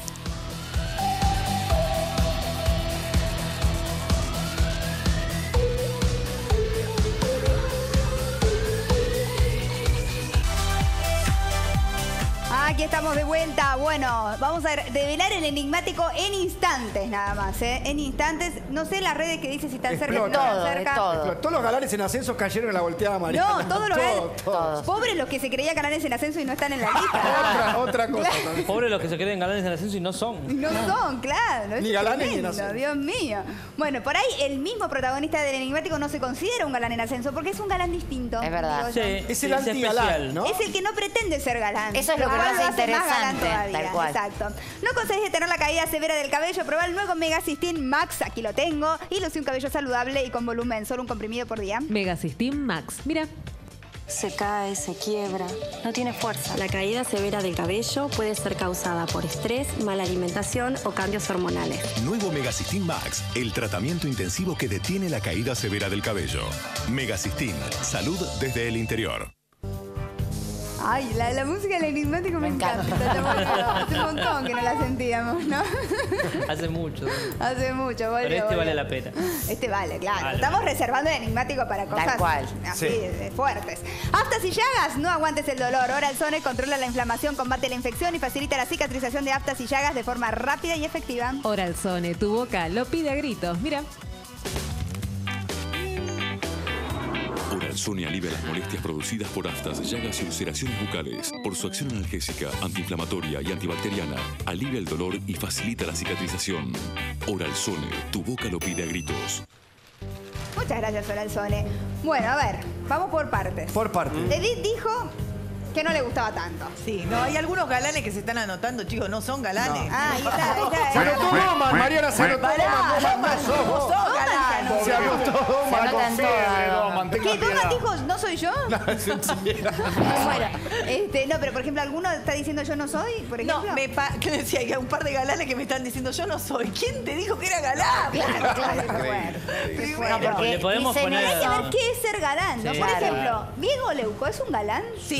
Aquí estamos de vuelta. Bueno, vamos a develar el enigmático en instantes nada más, ¿eh? En instantes. No sé las redes que dice si están cerca o no Explota. están cerca. Explota. Todos los galanes en ascenso cayeron en la volteada Mariana. No, todos los Todos, galanes. todos. Pobres los que se creían galanes en ascenso y no están en la lista. Otra, otra cosa también. Pobres los que se creen galanes en ascenso y no son. No son, claro. Ni es galanes ni en tremendo, ascenso. Dios mío. Bueno, por ahí el mismo protagonista del enigmático no se considera un galán en ascenso porque es un galán distinto. Es verdad. digo yo. Sí, Es sí, el es antigalán, especial. ¿no? Es el que no pretende ser galán. Eso es lo que cual lo hace hace más galán interesante, todavía. tal cual. Exacto. No conseguís detener la caída severa del cabello, probá el nuevo Megasistin Max, aquí lo tengo, y lucí un cabello saludable y con volumen, solo un comprimido por día. Megasistin Max. Mira. Se cae, se quiebra, no tiene fuerza. La caída severa del cabello puede ser causada por estrés, mala alimentación o cambios hormonales. Nuevo Megasistin Max, el tratamiento intensivo que detiene la caída severa del cabello. Megasistin, salud desde el interior. Ay, la, la música del enigmático me, encanta. Ya volvió. Hace un montón que no la sentíamos, ¿no? Hace mucho. Hace mucho, volvió, Pero este volvió. vale la pena. Este vale, claro. Vale. Estamos reservando el enigmático para cosas cual. así, Sí. de fuertes. Aftas y llagas, no aguantes el dolor. Oral Zone controla la inflamación, combate la infección y facilita la cicatrización de aftas y llagas de forma rápida y efectiva. Oral Zone, tu boca lo pide a gritos. Mira. Oralzone alivia las molestias producidas por aftas, llagas y ulceraciones bucales. Por su acción analgésica, antiinflamatoria y antibacteriana, alivia el dolor y facilita la cicatrización. Oralzone, tu boca lo pide a gritos. Muchas gracias, Oral Zone. Bueno, a ver, vamos por partes. Por parte. Edith dijo que no le gustaba tanto. Sí, no, hay algunos galanes que se están anotando, chicos, no son galanes. Ah, ahí está, ahí está. Se anotó Doman, Mariana, se anotó Pará, Doman, Doman, no Doman, sos no vos. sos galán. Se anotó Doman. Se anotan todas. ¿Qué? ¿Doman dijo no soy yo? Bueno, este, no, pero por ejemplo, ¿alguno está diciendo yo no soy? Por ejemplo. No, me pa que decía, hay un par de galanes que me están diciendo yo no soy. ¿Quién te dijo que era galán? Claro, claro, qué bueno. Qué bueno. No, porque Le podemos dicen poner- Hay que eso. ver qué es ser galán, ¿no? Sí, Por claro. ejemplo, ¿Diego Leuco es un galán? Sí.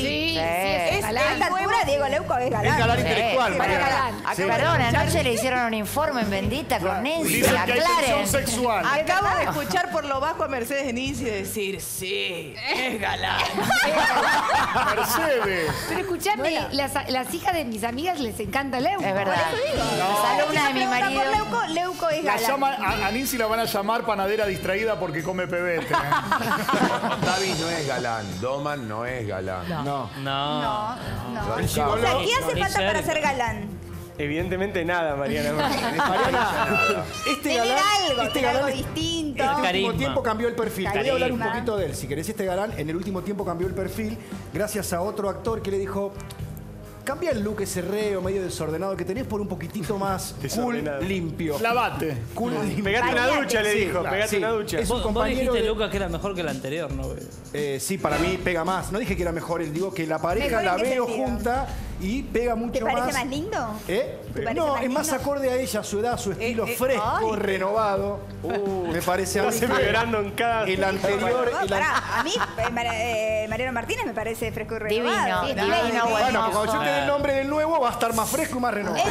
Es A esta altura, Diego Leuco es galán. Es galán intelectual, Mariana. Sí. Perdón, anoche le hicieron un informe en Bendita con Nancy. Dicen que hay Aclaren. tensión sexual. Acabo de escuchar por lo bajo a Mercedes Ninzi decir, sí, es galán. Mercedes. Pero escuchame, las, las hijas de mis amigas les encanta Leuco. Es verdad. Por eso digo. No. La Alumna de mi pregunta marido. por Leuco, Leuco es La galán. llama, a, a Nincy la van a llamar panadera distraída porque come pebete. David no es galán. Doman no es galán. No. No. No, no. El O sea, gigoló. ¿qué hace Ni falta para cerca. ser galán? Evidentemente nada, Mariana. Mariana, este Tener galán, algo, este tener algo galán distinto. este último Carisma. tiempo cambió el perfil. Te voy a hablar un Carisma. poquito de él. Si querés, este galán en el último tiempo cambió el perfil gracias a otro actor que le dijo: cambia el look ese reo medio desordenado que tenés por un poquitito más cool, Desordenado. limpio. Lavate. Cool, limpio. Pegate una ducha, le Sí, dijo. claro, Pegate sí. una ducha. Es un Vos, vos compañero dijiste, de- Lucas, que era mejor que el anterior, ¿no? Eh, sí, para mí pega más. No dije que era mejor, él digo que la pareja ¿Mejor en la qué veo sentido? junta y pega mucho ¿Te parece más. más lindo? ¿Eh? ¿Te parece No, más es más lindo? acorde a ella, a su edad, a su estilo eh, fresco, ay. renovado. me parece a mí. Se me llorando en cada... El anterior. No, el an- pará, a mí, eh, Mar- eh, Mariano Martínez me parece fresco y renovado. Divino, Sí, divino, divino. Bueno, pues cuando yo te dé el Ah. nombre del nuevo, va a estar más fresco y más renovado.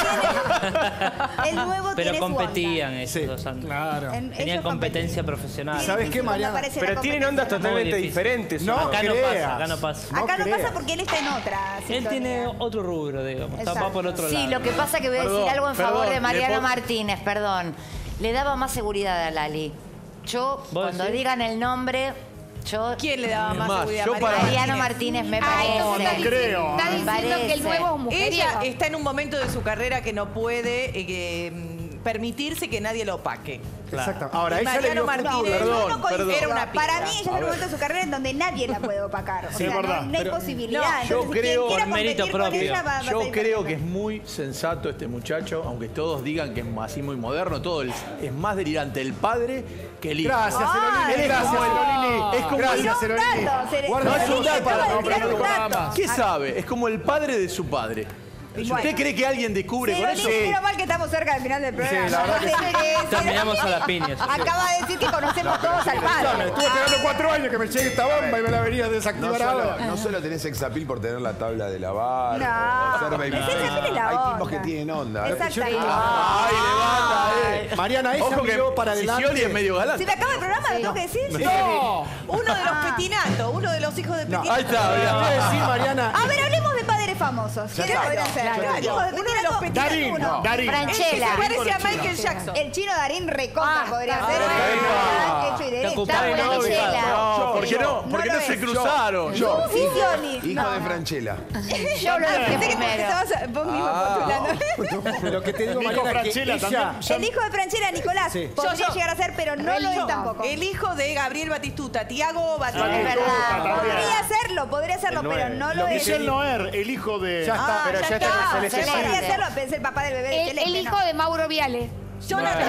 El nuevo Pero tiene competían su esos dos antes. Claro. En- Tenían ellos competencia profesional. ¿Sabes qué, Mariana? Pero tienen ondas totalmente Muy difícil. diferentes. No, ¿o Acá no creas. pasa, acá no pasa. onda. Acá no, creas. pasa porque él está en otra Él sintonía. tiene otro rubro, digamos. Está Exacto. va por otro Sí, lado. lo que pasa que voy a Perdón, decir algo en favor perdón, de ¿le Mariano puedo- Martínez, perdón. Le daba más seguridad a Lali. Yo, ¿Vos cuando decís? digan el nombre, yo... ¿Quién le daba Es más más, seguridad? yo para- Mariano Martínez me Ay, parece. no, está diciendo- creo, Está Me diciendo que el parece. nuevo es mujeriego. Ella está en un momento de su carrera que no puede eh, que, mm, permitirse que nadie lo opaque. Exacto. Ahora, Y ella le Mariano vio Martínez futuro. Perdón, no coincide, perdón. era una Para piedra. mí ella está en un momento de su carrera en donde nadie la puede opacar. O Sí, sea, es no, verdad. no hay Pero- posibilidad. no, Entonces, yo quien creo- quiera por mérito competir con propio. ella va- va a Yo salir creo perdiendo. que es muy sensato este muchacho, aunque todos digan que es así muy moderno, todo el- es más delirante el padre que el hijo. Gracias, Ah, Elolini. él es Gracias, como el- Elolini. es como Gracias, Tiró un Elolini. dato, se le- Guarda No es eso. un dato, acaba de no, tirar pero un no, dato. ¿Qué sabe? Es como el padre de su padre. Bueno. ¿Usted cree que alguien descubre Sí, con Loli, eso? menos mal que estamos cerca del final del programa. la verdad que sí. Eh, eh, Terminamos a las piñas. Acaba de decir que conocemos todos al Escuchame, padre. estuve esperando cuatro años que me llegue esta bomba y me la venías a No desactivar solo, ahora. no solo tenés sexapil por tener la tabla de lavar. No, o ser baby- el sexapil es la Hay onda. tipos que tienen onda. Exactamente. ¡Ay, levanta, eh! Mariana, ella Ojo que miró para adelante. Sicioli es medio galán. Si me acaba el programa, ¿lo tengo que decir? No, uno de los petinatos, uno de los hijos de No, Petinato. ahí está, Te voy a mirá. decir, Mariana. A ver, hablemos de padres famosos. Ya ¿Quiénes está. podrían ser? Claro. Hijos de Uno de los Petinato, Petinato, Darín, uno. Darín. Franchella. Se parece a Chino. Michael Jackson. El chino Darín recontra Ah, podría está ser. bueno. Hecho y Está derecho. ocupado Está en buena novia. chela. No, ¿por qué no? ¿Por qué No no lo se es. cruzaron? Yo, Sicioli. hijo No. de Franchella. Yo lo dije Pensé que te primero. estabas vos mismo postulando. Lo que te digo, Nico Mariana, es que Franchella ella... también. El hijo de Franchella, Nicolás, Sí. podría Yo, yo. llegar a ser, pero no lo es tampoco. El hijo de Gabriel Batistuta, Tiago Batistuta. Es verdad. Podría serlo, podría serlo, El pero nueve. no lo es. Michel Noer, el hijo de... Ya está. Ah, Pero ya ya está está. con Celeste Celeste. Podría Sánchez. serlo, pensé el papá del bebé de El, Celeste. el ¿no? hijo de Mauro Viale. Jonathan.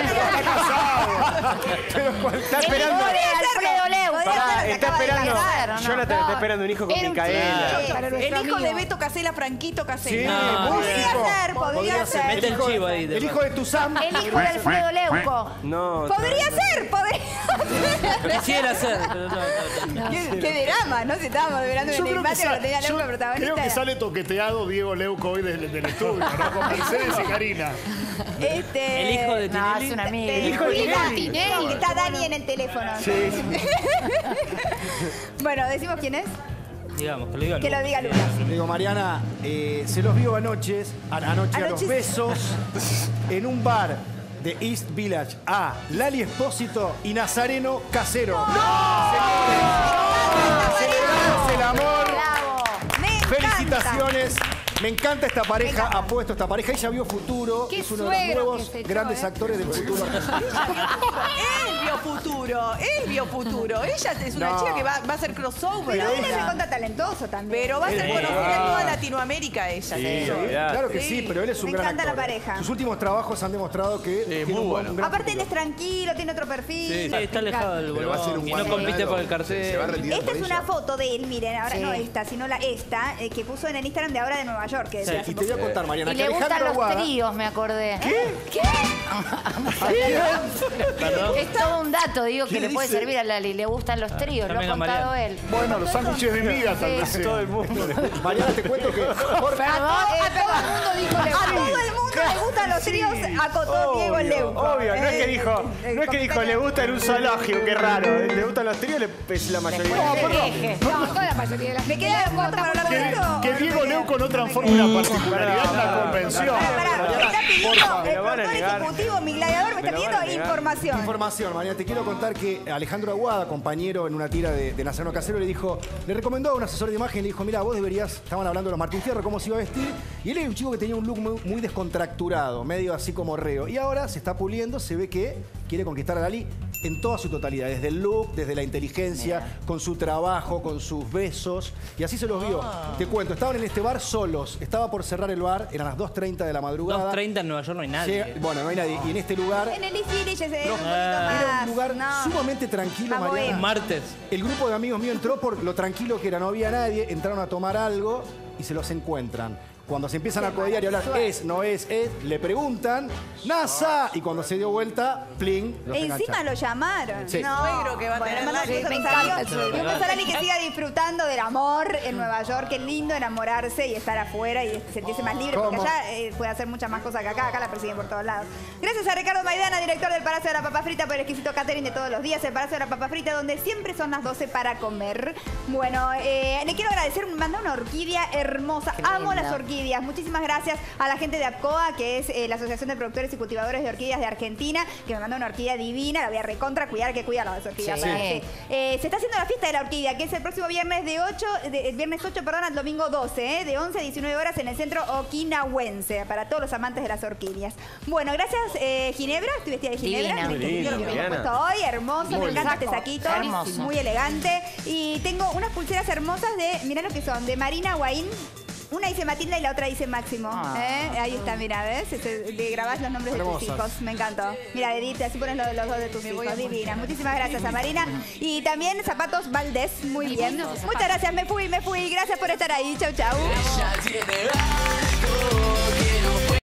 Pero cuál- Está El hijo esperando. de Alfredo Leu. Podría Pará, ser, se está acaba de esperando. casar, ¿o no? Jonathan está esperando un hijo con Era un Micaela. chico para nuestro El hijo de amigo. Beto Casella, Franquito Sí, Casella. No, músico. Podría ser, podría ser. Mete el hijo de- chivo ahí. de El hijo de Tuzam. El hijo de Alfredo Leuco. No. Podría ser, podría ser. Quisiera ser, pero no, no, no. Qué, qué drama, ¿no? Si estábamos esperando Yo en el creo que, empate, sa- pero tenía yo Leuco protagonista. creo que sale toqueteado Diego Leuco hoy del, del estudio, ¿no? Con Mercedes y Karina. Este... El hijo de No, Tinelli. es un amigo. El hijo de Tinelli. Tinelli. No, está Dani en el teléfono. Sí. Bueno, ¿decimos quién es? Digamos, que lo diga Que lo Lucas. diga Lucas. Digo, Mariana, eh, se los vio anoche, a- anoche a los Anoche- besos, en un bar de East Village a Lali Espósito y Nazareno Casero. Celebramos el amor. Bravo. Me encanta. Felicitaciones. Me encanta esta pareja, Me encanta. apuesto esta pareja. Ella vio futuro, Qué es uno de los suegro nuevos que se echó, grandes ¿eh? actores del futuro. Él vio futuro, él vio futuro. Ella es una No. chica que va, va a ser crossover. Pero él es ahora. recontra talentoso también. Pero va a ser Él- conocida en Ah. toda Latinoamérica ella. Sí, te digo. olvidate. Claro que sí, Sí. pero él es un Me gran encanta la actor. pareja. Sus últimos trabajos han demostrado que tiene muy un, bueno. un gran Aparte él futuro. es tranquilo, tiene otro perfil. Sí, está alejado del Pero va a ser bolón un y no guapo compite ganado. por el Se va a cartel. retirar Esta por es una ella. foto de él, miren, ahora Sí. no esta, sino la esta, eh, que puso en el Instagram de ahora de Nueva York. Que Sí, se hace y te voy a poco. contar, Mariana, Y que le gustan Alejandro los Aguada... tríos, me acordé. ¿Qué? ¿Qué? Es todo un dato, digo, que ¿Qué le puede dice? servir a Lali. Le gustan los tríos, lo ha También a contado Mariana. él. Bueno, los sándwiches de miga tal vez. Sí. Todo el mundo. Mariana, te cuento que... Jorge- Perdón, A todo el mundo dijo A todo el mundo le gustan los tríos, acotó Diego Leuco. Obvio, no es que Eh, dijo, eh, no es que dijo, le gusta en un zoológico, qué raro. Le gustan los tríos, le- es la mayoría. Después del eje. No, toda la mayoría de la ¿Me queda un minuto para hablar de Que, esto? que Diego Leuco no transforme una particularidad en una convención. Pará, me está pidiendo me el lo van a productor negar. ejecutivo, mi gladiador, me Me está lo van pidiendo a negar. información. Información, Mariana, te quiero contar que Alejandro Aguada, compañero en una tira de, de Nazareno Casero, le dijo, le recomendó a un asesor de imagen, le dijo, mira, vos deberías, estaban hablando de los Martín Fierro, cómo se iba a vestir, y él era un chico que tenía un look muy, muy descontracturado, medio así como reo, y ahora se está puliendo, se ve que quiere conquistar a Lali en toda su totalidad, desde el look, desde la inteligencia, con su trabajo, con sus besos, y así se los vio. Te cuento, estaban en este bar solos, estaba por cerrar el bar, eran las dos treinta de la madrugada. dos treinta en Nueva York no hay nadie. Llega- bueno, no hay nadie, y en este lugar... En el East Village es un poquito Era más. un lugar no. sumamente tranquilo, Más Mariana. bohemio. Martes. El grupo de amigos míos entró por lo tranquilo que era, no había nadie, entraron a tomar algo y se los encuentran. Cuando se empiezan a codear y hablar, es, no es, es, le preguntan, ¡NASA! Y cuando se dio vuelta, pling, los Encima engancharon. lo llamaron. Sí. No. Suegro que va a Bueno, tener hermano, Lali. besos Me a los encanta amigos. el suegro. Y un beso a Lali que siga disfrutando del amor en Nueva York. Qué lindo enamorarse y estar afuera y sentirse más libre. Porque ¿Cómo? allá eh, puede hacer muchas más cosas que acá. Acá la persiguen por todos lados. Gracias a Ricardo Maidana, director del Palacio de la Papa Frita, por el exquisito catering de todos los días. El Palacio de la Papa Frita, donde siempre son las doce para comer. Bueno, eh, le quiero agradecer, me mandó una orquídea hermosa. Qué Amo linda. las orquídeas. Muchísimas gracias a la gente de APCOA, que es eh, la Asociación de Productores y Cultivadores de Orquídeas de Argentina, que me mandó una orquídea divina. La voy a recontra cuidar, que cuidar las orquídeas. Sí. para- Sí. Eh, se está haciendo la fiesta de la orquídea, que es el próximo viernes de ocho, de, el viernes ocho, perdón, al domingo doce, eh, de once a diecinueve horas en el centro okinawense, para todos los amantes de las orquídeas. Bueno, gracias, eh, Ginebra. Estoy vestida de Ginebra. Divina. Me Muy lindo, encantó lo que me he Mariana. puesto hoy, hermoso, Muy me encanta lindo. este saquito, Hermoso. muy elegante. Y tengo unas pulseras hermosas de, mirá lo que son, de Marina Guaín. Una dice Matilda y la otra dice Máximo. Ah. ¿eh? Ahí está, mira, ¿ves? Este, le grabás los nombres de tus Hermosas. hijos. Me encantó. Mira, Edith, así pones los, los dos de tus hijos. Divina. Muchísimas gracias a Marina. Y también zapatos Valdés. Muy bien. Divinos Muchas gracias. Me fui, me fui. Gracias por estar ahí. Chau, chau. Ella tiene algo